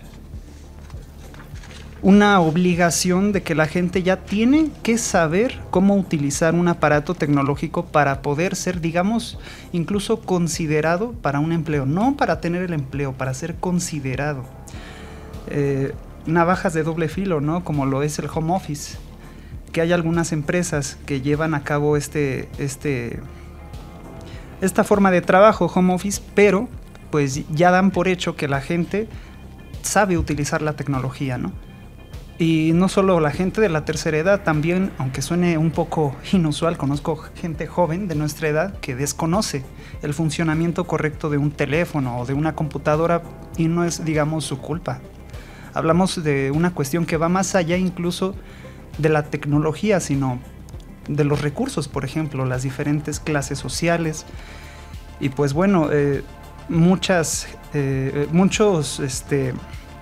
una obligación de que la gente ya tiene que saber cómo utilizar un aparato tecnológico para poder ser, digamos, incluso considerado para un empleo. No para tener el empleo, para ser considerado. Eh, navajas de doble filo, ¿no? Como lo es el home office. Que hay algunas empresas que llevan a cabo este, este, esta forma de trabajo, home office, pero pues ya dan por hecho que la gente sabe utilizar la tecnología, ¿no? Y no solo la gente de la tercera edad, también, aunque suene un poco inusual, conozco gente joven de nuestra edad que desconoce el funcionamiento correcto de un teléfono o de una computadora, y no es, digamos, su culpa. Hablamos de una cuestión que va más allá incluso de la tecnología, sino de los recursos, por ejemplo, las diferentes clases sociales. Y pues bueno, eh, muchas, eh, muchos... Este,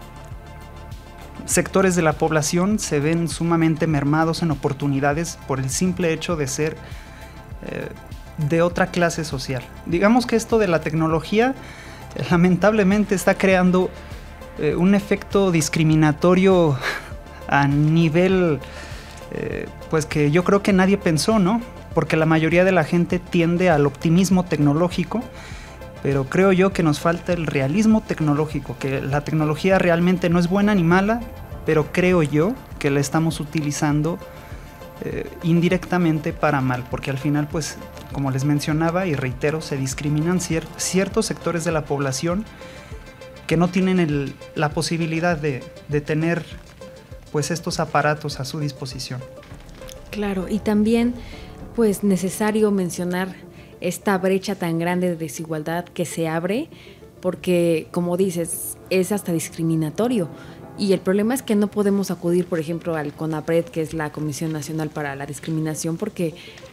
sectores de la población se ven sumamente mermados en oportunidades por el simple hecho de ser eh, de otra clase social. Digamos que esto de la tecnología eh, lamentablemente está creando eh, un efecto discriminatorio a nivel eh, pues que yo creo que nadie pensó, ¿no? Porque la mayoría de la gente tiende al optimismo tecnológico, pero creo yo que nos falta el realismo tecnológico, que la tecnología realmente no es buena ni mala, pero creo yo que la estamos utilizando eh, indirectamente para mal, porque al final, pues, como les mencionaba y reitero, se discriminan cier- ciertos sectores de la población que no tienen el, la posibilidad de, de tener pues estos aparatos a su disposición. Claro, y también pues necesario mencionar esta brecha tan grande de desigualdad que se abre, porque como dices, es hasta discriminatorio. Y el problema es que no podemos acudir, por ejemplo, al CONAPRED, que es la Comisión Nacional para la Discriminación, porque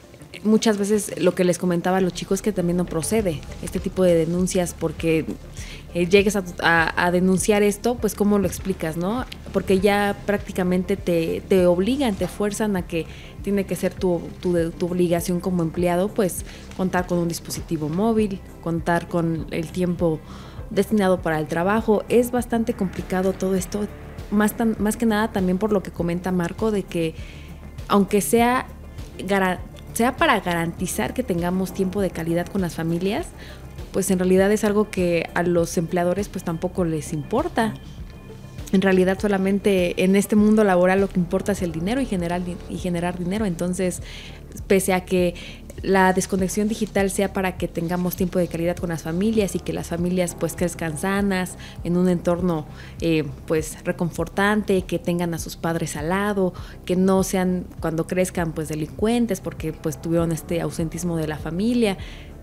muchas veces lo que les comentaba a los chicos es que también no procede este tipo de denuncias, porque eh, llegues a, a, a denunciar esto, pues ¿cómo lo explicas, no? Porque ya prácticamente te, te obligan, te fuerzan a que tiene que ser tu, tu, tu obligación como empleado, pues contar con un dispositivo móvil, contar con el tiempo destinado para el trabajo. Es bastante complicado todo esto, más, tan, más que nada también por lo que comenta Marco, de que aunque sea, sea para garantizar que tengamos tiempo de calidad con las familias, pues en realidad es algo que a los empleadores pues tampoco les importa. En realidad solamente en este mundo laboral lo que importa es el dinero y generar, y generar dinero. Entonces, pese a que la desconexión digital sea para que tengamos tiempo de calidad con las familias y que las familias pues crezcan sanas, en un entorno eh, pues reconfortante, que tengan a sus padres al lado, que no sean cuando crezcan pues delincuentes porque pues tuvieron este ausentismo de la familia.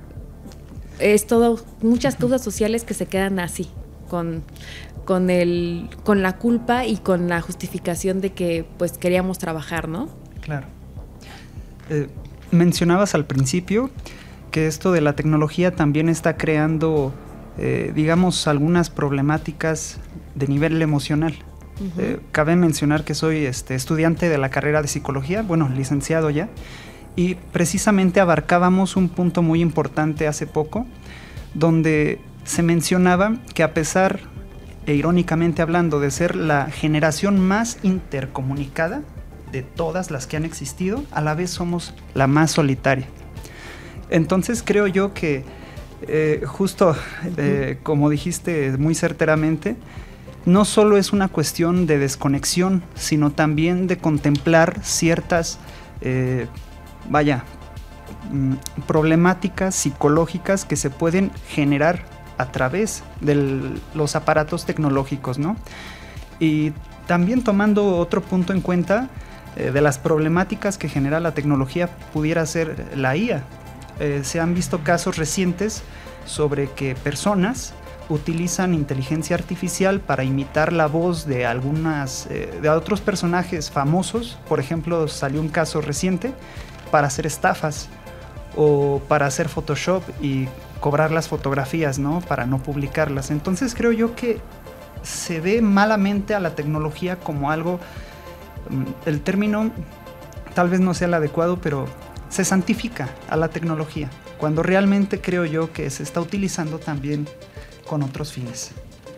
Es todo, muchas causas sociales que se quedan así, con, con, el, con la culpa y con la justificación de que pues queríamos trabajar, ¿no? Claro. Eh, mencionabas al principio que esto de la tecnología también está creando, eh, digamos, algunas problemáticas de nivel emocional. Uh-huh. Eh, cabe mencionar que soy este, estudiante de la carrera de psicología, bueno, licenciado ya, y precisamente abarcábamos un punto muy importante hace poco, donde se mencionaba que a pesar, e irónicamente hablando, de ser la generación más intercomunicada de todas las que han existido, a la vez somos la más solitaria. Entonces creo yo que eh, justo eh, como dijiste muy certeramente, no solo es una cuestión de desconexión, sino también de contemplar ciertas, eh, vaya, mm, problemáticas psicológicas que se pueden generar a través de los aparatos tecnológicos, ¿no? Y también tomando otro punto en cuenta, eh, de las problemáticas que genera la tecnología pudiera ser la I A. Eh, se han visto casos recientes sobre que personas utilizan inteligencia artificial para imitar la voz de algunas, eh, de otros personajes famosos. Por ejemplo, salió un caso reciente para hacer estafas o para hacer Photoshop y cobrar las fotografías, ¿no? Para no publicarlas. Entonces creo yo que se ve malamente a la tecnología como algo, el término tal vez no sea el adecuado, pero se santifica a la tecnología, cuando realmente creo yo que se está utilizando también con otros fines.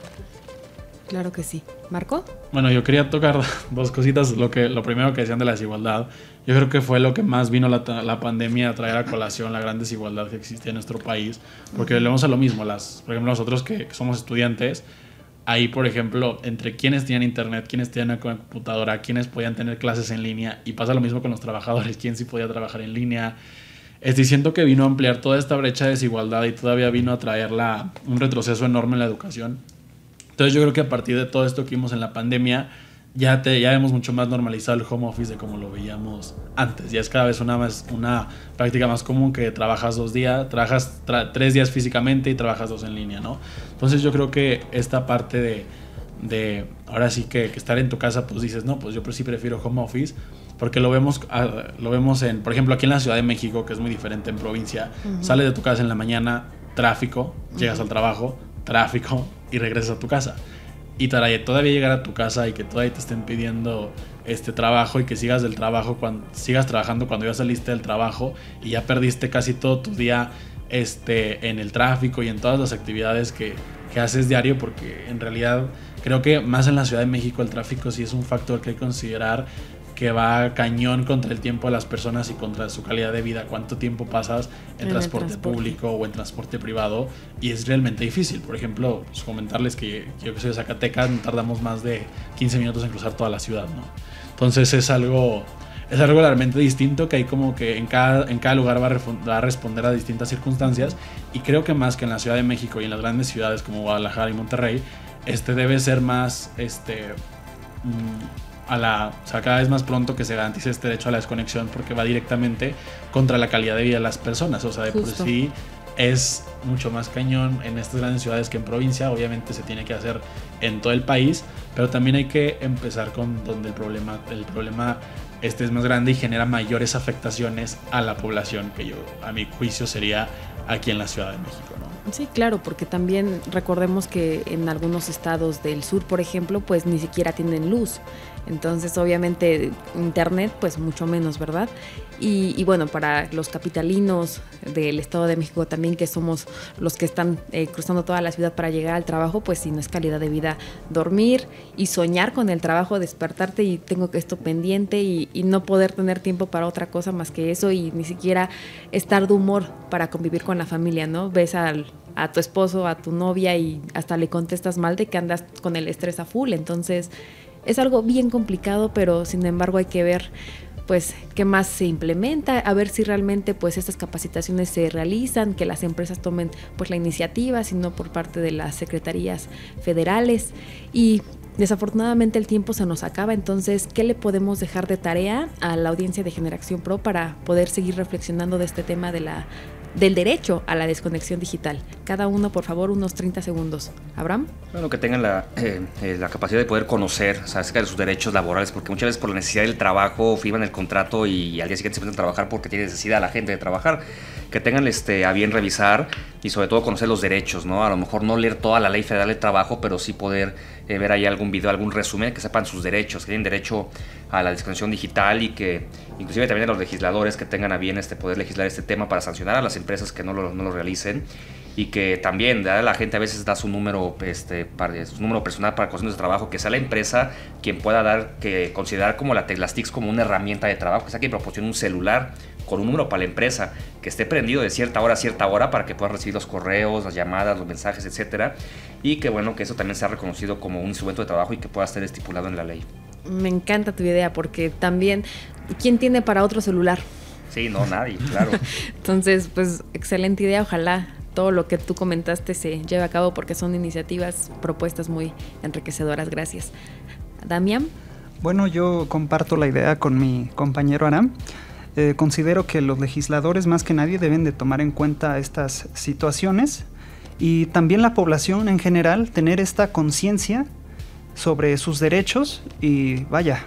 Claro que sí. ¿Marco? Bueno, yo quería tocar dos cositas. Lo, que, lo primero que decían de la desigualdad, yo creo que fue lo que más vino la, la pandemia a traer a colación, la gran desigualdad que existía en nuestro país, porque volvemos a lo mismo. Las, por ejemplo, nosotros que, que somos estudiantes, ahí, por ejemplo, entre quienes tenían internet, quienes tenían una computadora, quienes podían tener clases en línea, y pasa lo mismo con los trabajadores, quién sí podía trabajar en línea. Estoy diciendo que vino a ampliar toda esta brecha de desigualdad y todavía vino a traer la, un retroceso enorme en la educación. Entonces yo creo que a partir de todo esto que vimos en la pandemia, ya, te, ya vemos mucho más normalizado el home office de como lo veíamos antes. Ya es cada vez una, más, una práctica más común que trabajas dos días, trabajas tra- tres días físicamente y trabajas dos en línea, ¿no? Entonces yo creo que esta parte de, de ahora sí que, que estar en tu casa, pues dices, no, pues yo sí prefiero home office, porque lo vemos, lo vemos en, por ejemplo, aquí en la Ciudad de México, que es muy diferente en provincia. Uh-huh. Sales de tu casa en la mañana, tráfico, llegas uh-huh. al trabajo, tráfico y regresas a tu casa. Y todavía llegar a tu casa y que todavía te estén pidiendo este trabajo y que sigas del trabajo cuando sigas trabajando cuando ya saliste del trabajo y ya perdiste casi todo tu día este, en el tráfico y en todas las actividades que, que haces diario, porque en realidad creo que más en la Ciudad de México el tráfico sí es un factor que hay que considerar, que va cañón contra el tiempo de las personas y contra su calidad de vida. Cuánto tiempo pasas en, en transporte, transporte público o en transporte privado, y es realmente difícil. Por ejemplo, pues comentarles que yo que soy de Zacatecas, no tardamos más de quince minutos en cruzar toda la ciudad, ¿no? Entonces es algo, es algo realmente distinto, que hay como que en cada, en cada lugar va a, refund- va a responder a distintas circunstancias, y creo que más que en la Ciudad de México y en las grandes ciudades como Guadalajara y Monterrey, este debe ser más este mmm, a la, o sea, cada vez más pronto que se garantice este derecho a la desconexión, porque va directamente contra la calidad de vida de las personas. O sea, de Justo. por sí es mucho más cañón en estas grandes ciudades que en provincia. Obviamente se tiene que hacer en todo el país, pero también hay que empezar con donde el problema, el problema este es más grande y genera mayores afectaciones a la población, que yo, a mi juicio, sería aquí en la Ciudad de México, ¿no? Sí, claro, porque también recordemos que en algunos estados del sur, por ejemplo, pues ni siquiera tienen luz. Entonces, obviamente, internet, pues mucho menos, ¿verdad? Y, y bueno, para los capitalinos del Estado de México también, que somos los que están eh, cruzando toda la ciudad para llegar al trabajo, pues si no es calidad de vida dormir y soñar con el trabajo, despertarte y tengo esto pendiente y, y no poder tener tiempo para otra cosa más que eso y ni siquiera estar de humor para convivir con la familia, ¿no? Ves al, a tu esposo, a tu novia y hasta le contestas mal de que andas con el estrés a full, entonces es algo bien complicado, pero sin embargo hay que ver pues qué más se implementa, a ver si realmente pues estas capacitaciones se realizan, que las empresas tomen pues la iniciativa, sino por parte de las secretarías federales. Y desafortunadamente el tiempo se nos acaba, entonces ¿qué le podemos dejar de tarea a la audiencia de Generación Pro para poder seguir reflexionando de este tema de la del derecho a la desconexión digital? Cada uno, por favor, unos treinta segundos. ¿Abraham? Bueno, que tengan la, eh, eh, la capacidad de poder conocer, o sea, acerca de sus derechos laborales, porque muchas veces por la necesidad del trabajo firman el contrato y al día siguiente se empiezan a trabajar porque tiene necesidad la gente de trabajar. Que tengan este, a bien revisar y sobre todo conocer los derechos, ¿no? A lo mejor no leer toda la ley federal del trabajo, pero sí poder eh, ver ahí algún video, algún resumen, que sepan sus derechos, que tienen derecho a la desconexión digital y que inclusive también a los legisladores que tengan a bien este, poder legislar este tema para sancionar a las empresas que no lo, no lo realicen, y que también ¿verdad? La gente a veces da su número, este, para, su número personal para cuestiones de trabajo, que sea la empresa quien pueda dar, que considerar como la, las T I Cs como una herramienta de trabajo, que sea quien proporcione un celular con un número para la empresa, que esté prendido de cierta hora a cierta hora para que puedan recibir los correos, las llamadas, los mensajes, etcétera, y que bueno, que eso también sea reconocido como un instrumento de trabajo y que pueda ser estipulado en la ley. Me encanta tu idea, porque también, ¿quién tiene para otro celular? Sí, no, nadie, claro. Entonces, pues, excelente idea, ojalá todo lo que tú comentaste se lleve a cabo, porque son iniciativas, propuestas muy enriquecedoras. Gracias. Damián. Bueno, yo comparto la idea con mi compañero Aram. Eh, considero que los legisladores más que nadie deben de tomar en cuenta estas situaciones y también la población en general tener esta conciencia sobre sus derechos y vaya,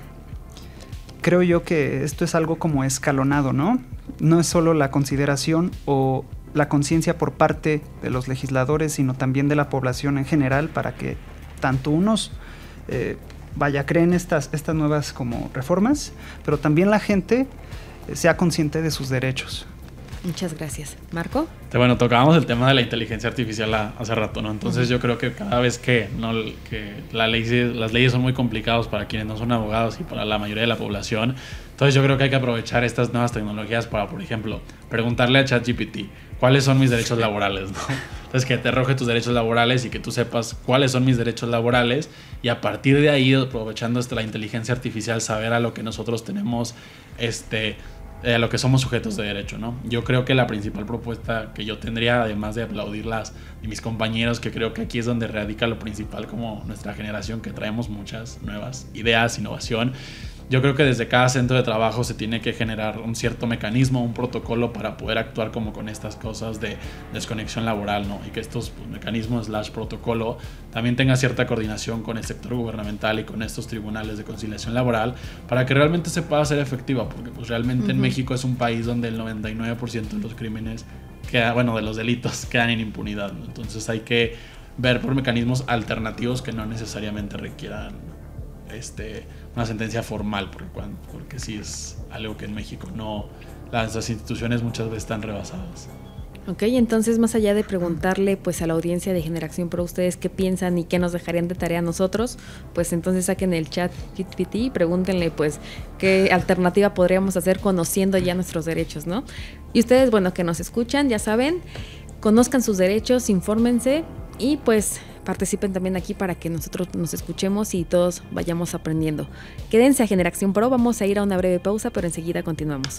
creo yo que esto es algo como escalonado, ¿no? No es solo la consideración o la conciencia por parte de los legisladores, sino también de la población en general para que tanto unos eh, vaya, creen estas, estas nuevas como reformas, pero también la gente sea consciente de sus derechos. Muchas gracias. ¿Marco? Bueno, tocábamos el tema de la inteligencia artificial hace rato, ¿no? Entonces uh-huh. yo creo que cada vez que, no, que la ley, las leyes son muy complicadas para quienes no son abogados y para la mayoría de la población, entonces yo creo que hay que aprovechar estas nuevas tecnologías para, por ejemplo, preguntarle a ChatGPT cuáles son mis derechos laborales, ¿no? Entonces que te arroje tus derechos laborales y que tú sepas cuáles son mis derechos laborales y a partir de ahí, aprovechando la inteligencia artificial, saber a lo que nosotros tenemos este... a lo que somos sujetos de derecho, ¿no? Yo creo que la principal propuesta que yo tendría, además de aplaudirlas de mis compañeros, que creo que aquí es donde radica lo principal como nuestra generación, que traemos muchas nuevas ideas, innovación. Yo creo que desde cada centro de trabajo se tiene que generar un cierto mecanismo, un protocolo para poder actuar como con estas cosas de desconexión laboral, ¿no? Y que estos pues, mecanismos slash protocolo también tengan cierta coordinación con el sector gubernamental y con estos tribunales de conciliación laboral para que realmente se pueda hacer efectiva, porque pues realmente uh-huh. en México es un país donde el noventa y nueve por ciento de los crímenes, queda, bueno, de los delitos quedan en impunidad, ¿no? Entonces hay que ver por mecanismos alternativos que no necesariamente requieran este, una sentencia formal, porque, porque sí es algo que en México no, las, las instituciones muchas veces están rebasadas. Ok, entonces más allá de preguntarle pues a la audiencia de Generación Pro ustedes qué piensan y qué nos dejarían de tarea a nosotros, pues entonces saquen el chat G P T y pregúntenle pues qué alternativa podríamos hacer conociendo ya nuestros derechos, ¿no? Y ustedes, bueno, que nos escuchan, ya saben, conozcan sus derechos, infórmense y pues participen también aquí para que nosotros nos escuchemos y todos vayamos aprendiendo. Quédense a Generación Pro, vamos a ir a una breve pausa, pero enseguida continuamos.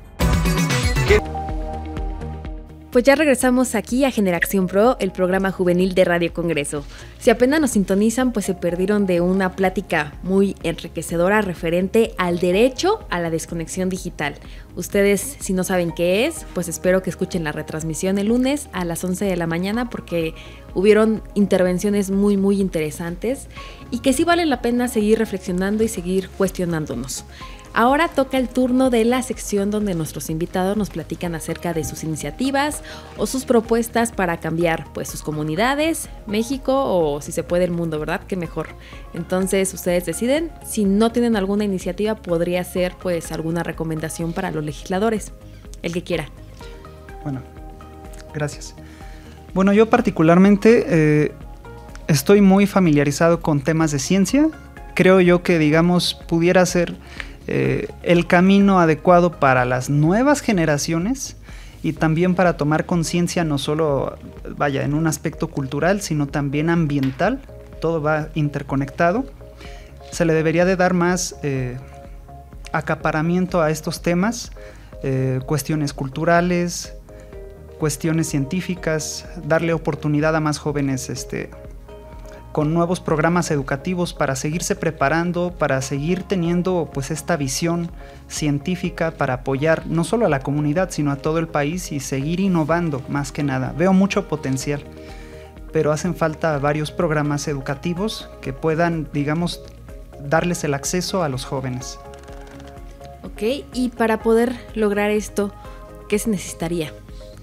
Pues ya regresamos aquí a Generación Pro, el programa juvenil de Radio Congreso. Si apenas nos sintonizan, pues se perdieron de una plática muy enriquecedora referente al derecho a la desconexión digital. Ustedes, si no saben qué es, pues espero que escuchen la retransmisión el lunes a las once de la mañana porque hubieron intervenciones muy, muy interesantes y que sí vale la pena seguir reflexionando y seguir cuestionándonos. Ahora toca el turno de la sección donde nuestros invitados nos platican acerca de sus iniciativas o sus propuestas para cambiar pues sus comunidades, México o si se puede el mundo, ¿verdad? Qué mejor. Entonces ustedes deciden. Si no tienen alguna iniciativa, podría ser pues alguna recomendación para los legisladores. El que quiera. Bueno, gracias. Bueno, yo particularmente eh, estoy muy familiarizado con temas de ciencia. Creo yo que, digamos, pudiera ser eh, el camino adecuado para las nuevas generaciones y también para tomar conciencia no solo, vaya, en un aspecto cultural, sino también ambiental. Todo va interconectado. Se le debería de dar más eh, acaparamiento a estos temas, eh, cuestiones culturales, cuestiones científicas, darle oportunidad a más jóvenes este, con nuevos programas educativos para seguirse preparando, para seguir teniendo pues esta visión científica para apoyar no solo a la comunidad, sino a todo el país y seguir innovando más que nada. Veo mucho potencial, pero hacen falta varios programas educativos que puedan, digamos, darles el acceso a los jóvenes. Ok, y para poder lograr esto, ¿qué se necesitaría?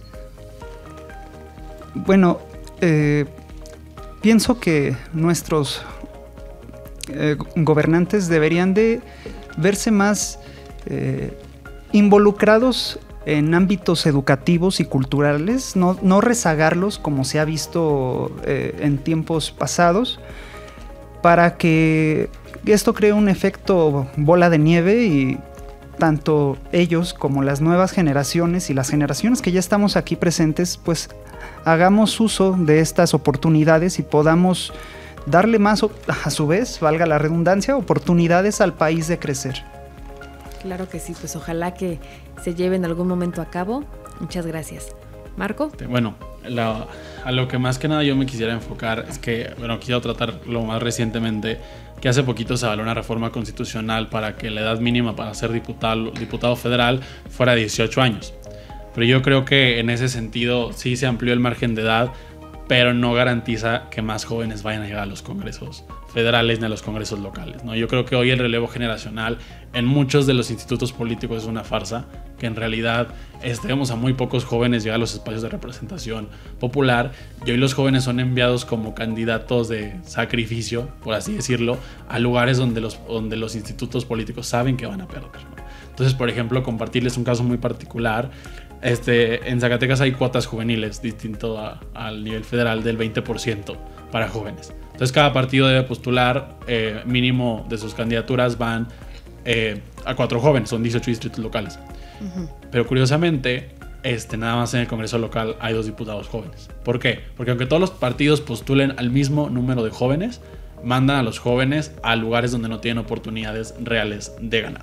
Bueno, eh, pienso que nuestros eh, gobernantes deberían de verse más eh, involucrados en ámbitos educativos y culturales, no, no rezagarlos como se ha visto eh, en tiempos pasados, para que esto cree un efecto bola de nieve y tanto ellos como las nuevas generaciones y las generaciones que ya estamos aquí presentes, pues hagamos uso de estas oportunidades y podamos darle más, a su vez, valga la redundancia, oportunidades al país de crecer. Claro que sí, pues ojalá que se lleve en algún momento a cabo. Muchas gracias. ¿Marco? Bueno, la, a lo que más que nada yo me quisiera enfocar es que, bueno, quiero tratar lo más recientemente, que hace poquito se avaló una reforma constitucional para que la edad mínima para ser diputado, diputado federal fuera dieciocho años. Pero yo creo que en ese sentido sí se amplió el margen de edad, pero no garantiza que más jóvenes vayan a llegar a los congresos federales ni a los congresos locales, ¿no? Yo creo que hoy el relevo generacional en muchos de los institutos políticos es una farsa, que en realidad es, tenemos a muy pocos jóvenes llegar a los espacios de representación popular, y hoy los jóvenes son enviados como candidatos de sacrificio, por así decirlo, a lugares donde los, donde los institutos políticos saben que van a perder, ¿no? Entonces, por ejemplo, compartirles un caso muy particular. Este, en Zacatecas hay cuotas juveniles, distinto a, al nivel federal, del veinte por ciento para jóvenes. Entonces cada partido debe postular, eh, mínimo de sus candidaturas van eh, a cuatro jóvenes, son dieciocho distritos locales. Uh-huh. Pero curiosamente, este, nada más en el Congreso local hay dos diputados jóvenes. ¿Por qué? Porque aunque todos los partidos postulen al mismo número de jóvenes, mandan a los jóvenes a lugares donde no tienen oportunidades reales de ganar.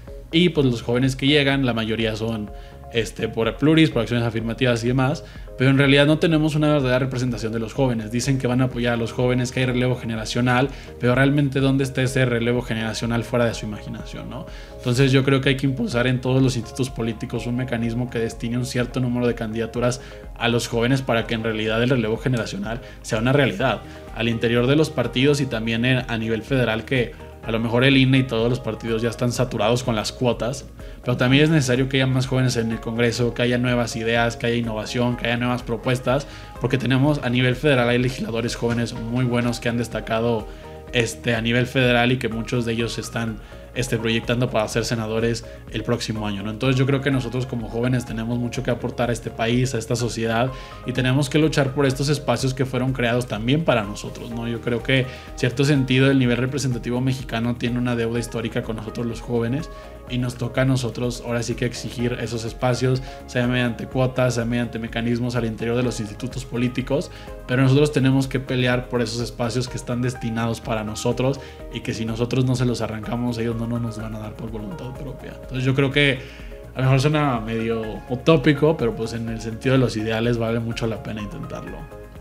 Y pues los jóvenes que llegan, la mayoría son Este, por pluris, por acciones afirmativas y demás, pero en realidad no tenemos una verdadera representación de los jóvenes. Dicen que van a apoyar a los jóvenes, que hay relevo generacional, pero realmente ¿dónde está ese relevo generacional fuera de su imaginación, ¿no? Entonces yo creo que hay que impulsar en todos los institutos políticos un mecanismo que destine un cierto número de candidaturas a los jóvenes para que en realidad el relevo generacional sea una realidad al interior de los partidos y también en, a nivel federal, que a lo mejor el I N E y todos los partidos ya están saturados con las cuotas, pero también es necesario que haya más jóvenes en el Congreso, que haya nuevas ideas, que haya innovación, que haya nuevas propuestas, porque tenemos a nivel federal, hay legisladores jóvenes muy buenos que han destacado este, a nivel federal y que muchos de ellos están este, proyectando para ser senadores el próximo año, ¿no? Entonces yo creo que nosotros como jóvenes tenemos mucho que aportar a este país, a esta sociedad, y tenemos que luchar por estos espacios que fueron creados también para nosotros, ¿no? Yo creo que en cierto sentido el nivel representativo mexicano tiene una deuda histórica con nosotros los jóvenes, y nos toca a nosotros ahora sí que exigir esos espacios, sea mediante cuotas, sea mediante mecanismos al interior de los institutos políticos, pero nosotros tenemos que pelear por esos espacios que están destinados para nosotros y que si nosotros no se los arrancamos, ellos no, no nos van a dar por voluntad propia. Entonces yo creo que a lo mejor suena medio utópico, pero pues en el sentido de los ideales vale mucho la pena intentarlo.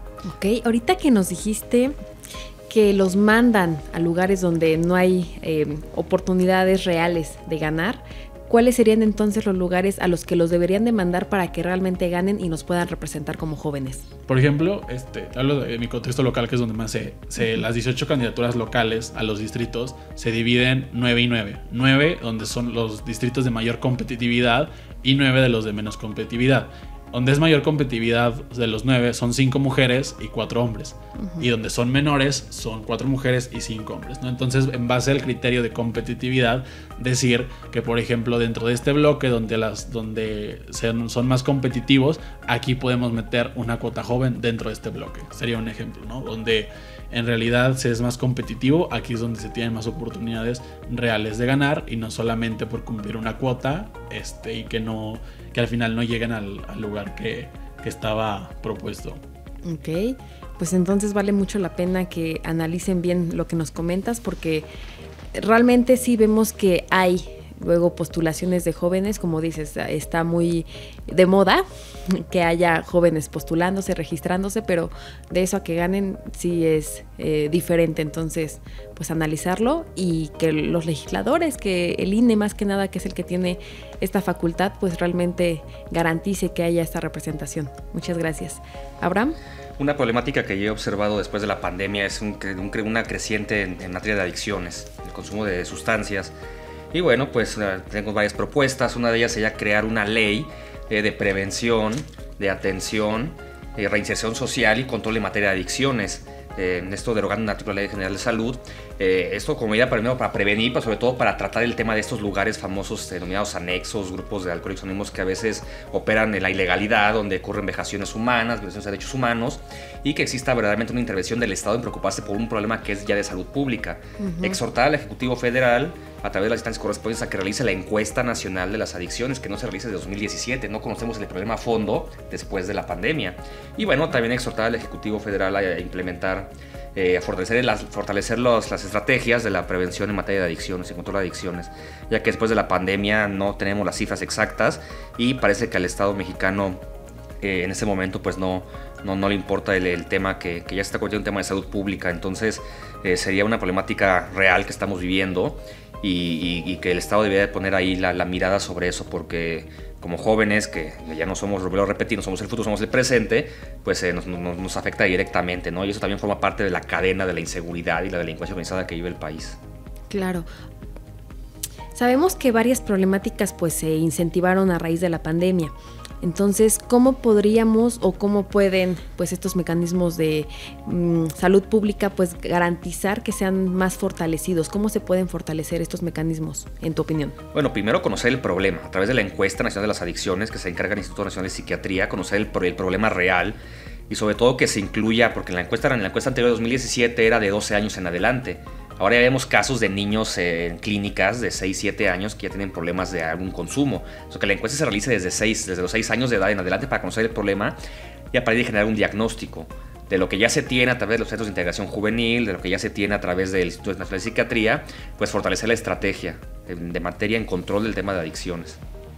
Ok, ahorita que nos dijiste que los mandan a lugares donde no hay eh, oportunidades reales de ganar, ¿cuáles serían entonces los lugares a los que los deberían de mandar para que realmente ganen y nos puedan representar como jóvenes? Por ejemplo, este, hablo de mi contexto local, que es donde más se, se las dieciocho candidaturas locales a los distritos se dividen nueve y nueve. nueve donde son los distritos de mayor competitividad y nueve de los de menos competitividad. Donde es mayor competitividad de los nueve son cinco mujeres y cuatro hombres. Uh-huh. Y donde son menores son cuatro mujeres y cinco hombres, ¿no? Entonces, en base al criterio de competitividad, decir que, por ejemplo, dentro de este bloque donde, las, donde sean, son más competitivos, aquí podemos meter una cuota joven dentro de este bloque. Sería un ejemplo, ¿no? Donde en realidad se es más competitivo, aquí es donde se tienen más oportunidades reales de ganar y no solamente por cumplir una cuota este, y que no... que al final no lleguen al, al lugar que, que estaba propuesto. Ok, pues entonces vale mucho la pena que analicen bien lo que nos comentas, porque realmente sí vemos que hay luego postulaciones de jóvenes, como dices, está muy de moda que haya jóvenes postulándose, registrándose, pero de eso a que ganen sí es eh, diferente. Entonces, pues analizarlo y que los legisladores, que el I N E más que nada, que es el que tiene esta facultad, pues realmente garantice que haya esta representación. Muchas gracias. Abraham. Una problemática que yo he observado después de la pandemia es un, un, una creciente en, en materia de adicciones, el consumo de sustancias. Y bueno, pues tenemos varias propuestas. Una de ellas sería crear una ley eh, de prevención, de atención, eh, reinserción social y control en materia de adicciones. Eh, esto derogando un artículo de la Ley General de Salud. Eh, esto como medida primero para prevenir, pero sobre todo para tratar el tema de estos lugares famosos denominados anexos, grupos de alcohólicos anónimos que a veces operan en la ilegalidad, donde ocurren vejaciones humanas, violaciones de derechos humanos, y que exista verdaderamente una intervención del Estado en preocuparse por un problema que es ya de salud pública. Uh-huh. Exhortar al Ejecutivo Federal a través de las instancias correspondientes a que realice la encuesta nacional de las adicciones, que no se realice desde dos mil diecisiete. No conocemos el problema a fondo después de la pandemia. Y bueno, también exhortar al Ejecutivo Federal a implementar, eh, a fortalecer, las, fortalecer los, las estrategias de la prevención en materia de adicciones y control de adicciones, ya que después de la pandemia no tenemos las cifras exactas y parece que al Estado mexicano eh, en ese momento pues no, no, no le importa el, el tema que, que ya se está convirtiendo en un tema de salud pública. Entonces eh, sería una problemática real que estamos viviendo. Y, y, y que el Estado debería de poner ahí la, la mirada sobre eso, porque como jóvenes, que ya no somos, lo repetir, no somos el futuro, somos el presente, pues eh, nos, nos, nos afecta directamente, ¿no? Y eso también forma parte de la cadena de la inseguridad y la delincuencia organizada que vive el país. Claro. Sabemos que varias problemáticas pues se incentivaron a raíz de la pandemia. Entonces, ¿cómo podríamos o cómo pueden pues estos mecanismos de mmm, salud pública pues garantizar que sean más fortalecidos? ¿Cómo se pueden fortalecer estos mecanismos, en tu opinión? Bueno, primero conocer el problema a través de la encuesta nacional de las adicciones que se encarga el Instituto Nacional de Psiquiatría, conocer el, el problema real y sobre todo que se incluya, porque en la encuesta, en la encuesta anterior de dos mil diecisiete era de doce años en adelante. Ahora ya vemos casos de niños eh, en clínicas de seis, siete años que ya tienen problemas de algún consumo. O sea, que la encuesta se realice desde, seis, desde los seis años de edad en adelante para conocer el problema y a partir de generar un diagnóstico de lo que ya se tiene a través de los centros de integración juvenil, de lo que ya se tiene a través del Instituto Nacional de Psiquiatría, pues fortalecer la estrategia de, de materia en control del tema de adicciones.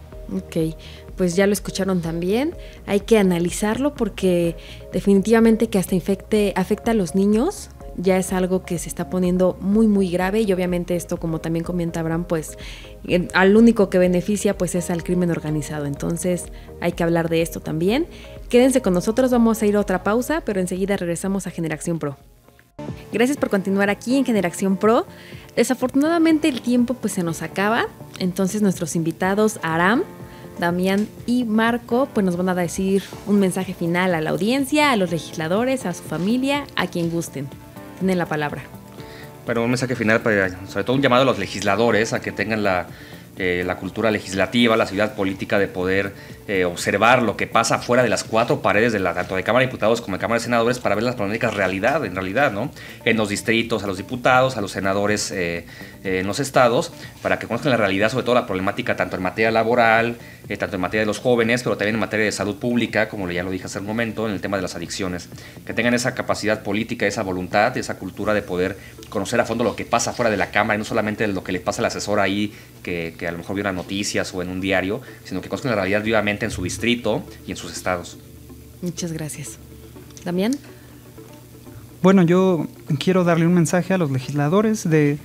Ok, pues ya lo escucharon también. Hay que analizarlo porque definitivamente que hasta infecte, afecta a los niños. Ya es algo que se está poniendo muy muy grave y obviamente esto, como también comenta Abraham, pues el, al único que beneficia pues es al crimen organizado. Entonces hay que hablar de esto también. Quédense con nosotros, vamos a ir a otra pausa, pero enseguida regresamos a Generación Pro. Gracias por continuar aquí en Generación Pro. Desafortunadamente el tiempo pues se nos acaba, entonces nuestros invitados Aram, Damián y Marco pues nos van a decir un mensaje final a la audiencia, a los legisladores, a su familia, a quien gusten. Tienen la palabra. Bueno, un mensaje final, para, sobre todo un llamado a los legisladores a que tengan la, eh, la cultura legislativa, la ciudad política de poder eh, observar lo que pasa fuera de las cuatro paredes de la, tanto de Cámara de Diputados como de Cámara de Senadores para ver las problemáticas realidad, en realidad, ¿no? En los distritos, a los diputados, a los senadores eh, eh, en los estados, para que conozcan la realidad, sobre todo la problemática tanto en materia laboral, eh, tanto en materia de los jóvenes, pero también en materia de salud pública, como ya lo dije hace un momento, en el tema de las adicciones. Que tengan esa capacidad política, esa voluntad, esa cultura de poder conocer a fondo lo que pasa fuera de la Cámara y no solamente lo que le pasa al asesor ahí, que, que a lo mejor vio unas noticias o en un diario, sino que conozcan la realidad vivamente en su distrito y en sus estados. Muchas gracias. Damián. Bueno, yo quiero darle un mensaje a los legisladores de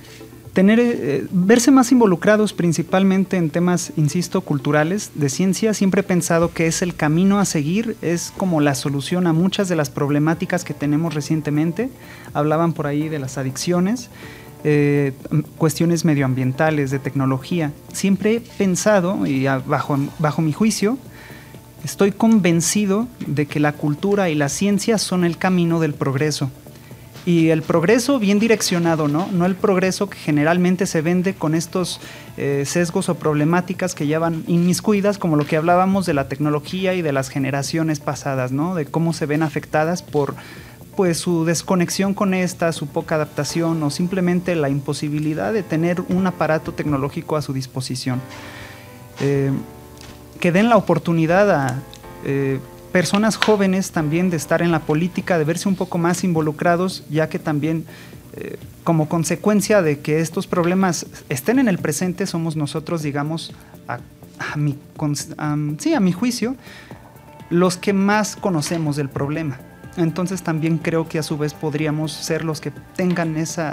tener, eh, verse más involucrados principalmente en temas, insisto, culturales, de ciencia. Siempre he pensado que es el camino a seguir, es como la solución a muchas de las problemáticas que tenemos recientemente. Hablaban por ahí de las adicciones, eh, cuestiones medioambientales, de tecnología. Siempre he pensado, y a, bajo, bajo mi juicio, estoy convencido de que la cultura y la ciencia son el camino del progreso. Y el progreso bien direccionado, ¿no? No el progreso que generalmente se vende con estos eh, sesgos o problemáticas que ya van inmiscuidas, como lo que hablábamos de la tecnología y de las generaciones pasadas, ¿no? De cómo se ven afectadas por pues, su desconexión con esta, su poca adaptación o simplemente la imposibilidad de tener un aparato tecnológico a su disposición. Eh, que den la oportunidad a eh, personas jóvenes también de estar en la política, de verse un poco más involucrados, ya que también eh, como consecuencia de que estos problemas estén en el presente, somos nosotros, digamos, a, a, mi, a, sí, a mi juicio, los que más conocemos del problema. Entonces también creo que a su vez podríamos ser los que tengan esa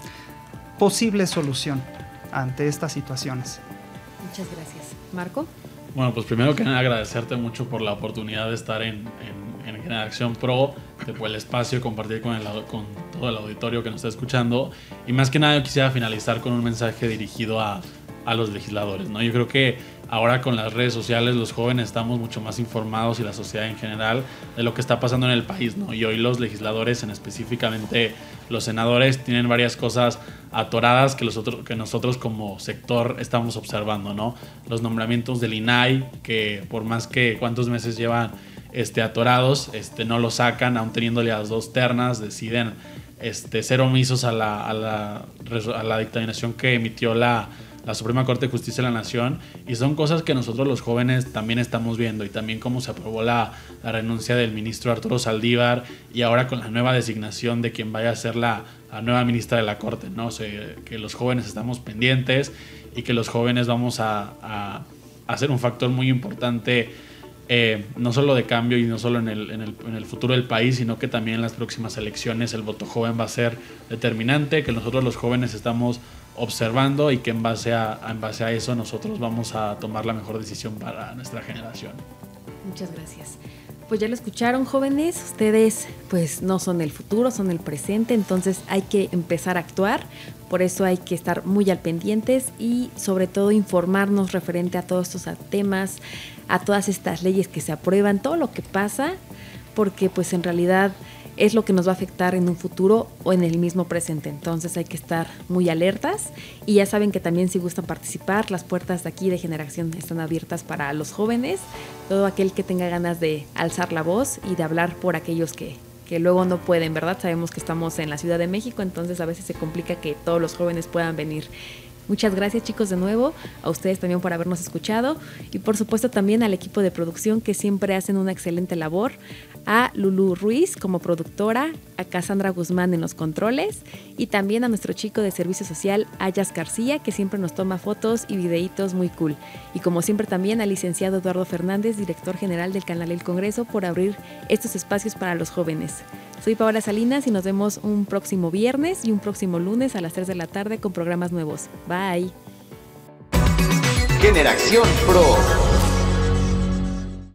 posible solución ante estas situaciones. Muchas gracias. ¿Marco? Bueno, pues primero que nada agradecerte mucho por la oportunidad de estar en, en, en Generación Pro, de, por el espacio y compartir con, el, con todo el auditorio que nos está escuchando. Y más que nada yo quisiera finalizar con un mensaje dirigido a, a los legisladores, ¿no? Yo creo que ahora con las redes sociales los jóvenes estamos mucho más informados y la sociedad en general de lo que está pasando en el país, ¿no? Y hoy los legisladores, en específicamente los senadores, tienen varias cosas atoradas que, los otros, que nosotros como sector estamos observando, ¿no? Los nombramientos del I N A I, que por más que cuántos meses llevan este, atorados, este, no lo sacan, aún teniéndole las dos ternas, deciden este, ser omisos a la, a la, a la dictaminación que emitió la la Suprema Corte de Justicia de la Nación, y son cosas que nosotros los jóvenes también estamos viendo, y también cómo se aprobó la, la renuncia del ministro Arturo Saldívar, y ahora con la nueva designación de quien vaya a ser la, la nueva ministra de la Corte, ¿no? O sea, que los jóvenes estamos pendientes y que los jóvenes vamos a, a, a ser un factor muy importante, eh, no solo de cambio y no solo en el, en, el, en el futuro del país, sino que también en las próximas elecciones el voto joven va a ser determinante, que nosotros los jóvenes estamos observando y que en base a, en base a eso nosotros vamos a tomar la mejor decisión para nuestra generación. Muchas gracias. Pues ya lo escucharon, jóvenes, ustedes pues no son el futuro, son el presente, entonces hay que empezar a actuar, por eso hay que estar muy al pendientes y sobre todo informarnos referente a todos estos temas, a todas estas leyes que se aprueban, todo lo que pasa, porque pues en realidad es lo que nos va a afectar en un futuro o en el mismo presente. Entonces hay que estar muy alertas y ya saben que también si gustan participar, las puertas de aquí de Generación están abiertas para los jóvenes, todo aquel que tenga ganas de alzar la voz y de hablar por aquellos que, que luego no pueden, ¿verdad? Sabemos que estamos en la Ciudad de México, entonces a veces se complica que todos los jóvenes puedan venir. Muchas gracias, chicos, de nuevo, a ustedes también por habernos escuchado y por supuesto también al equipo de producción que siempre hacen una excelente labor, a Lulú Ruiz como productora, a Cassandra Guzmán en los controles y también a nuestro chico de servicio social, Ayas García, que siempre nos toma fotos y videitos muy cool. Y como siempre también al licenciado Eduardo Fernández, director general del Canal del Congreso, por abrir estos espacios para los jóvenes. Soy Paola Salinas y nos vemos un próximo viernes y un próximo lunes a las tres de la tarde con programas nuevos. Bye. Generación Pro.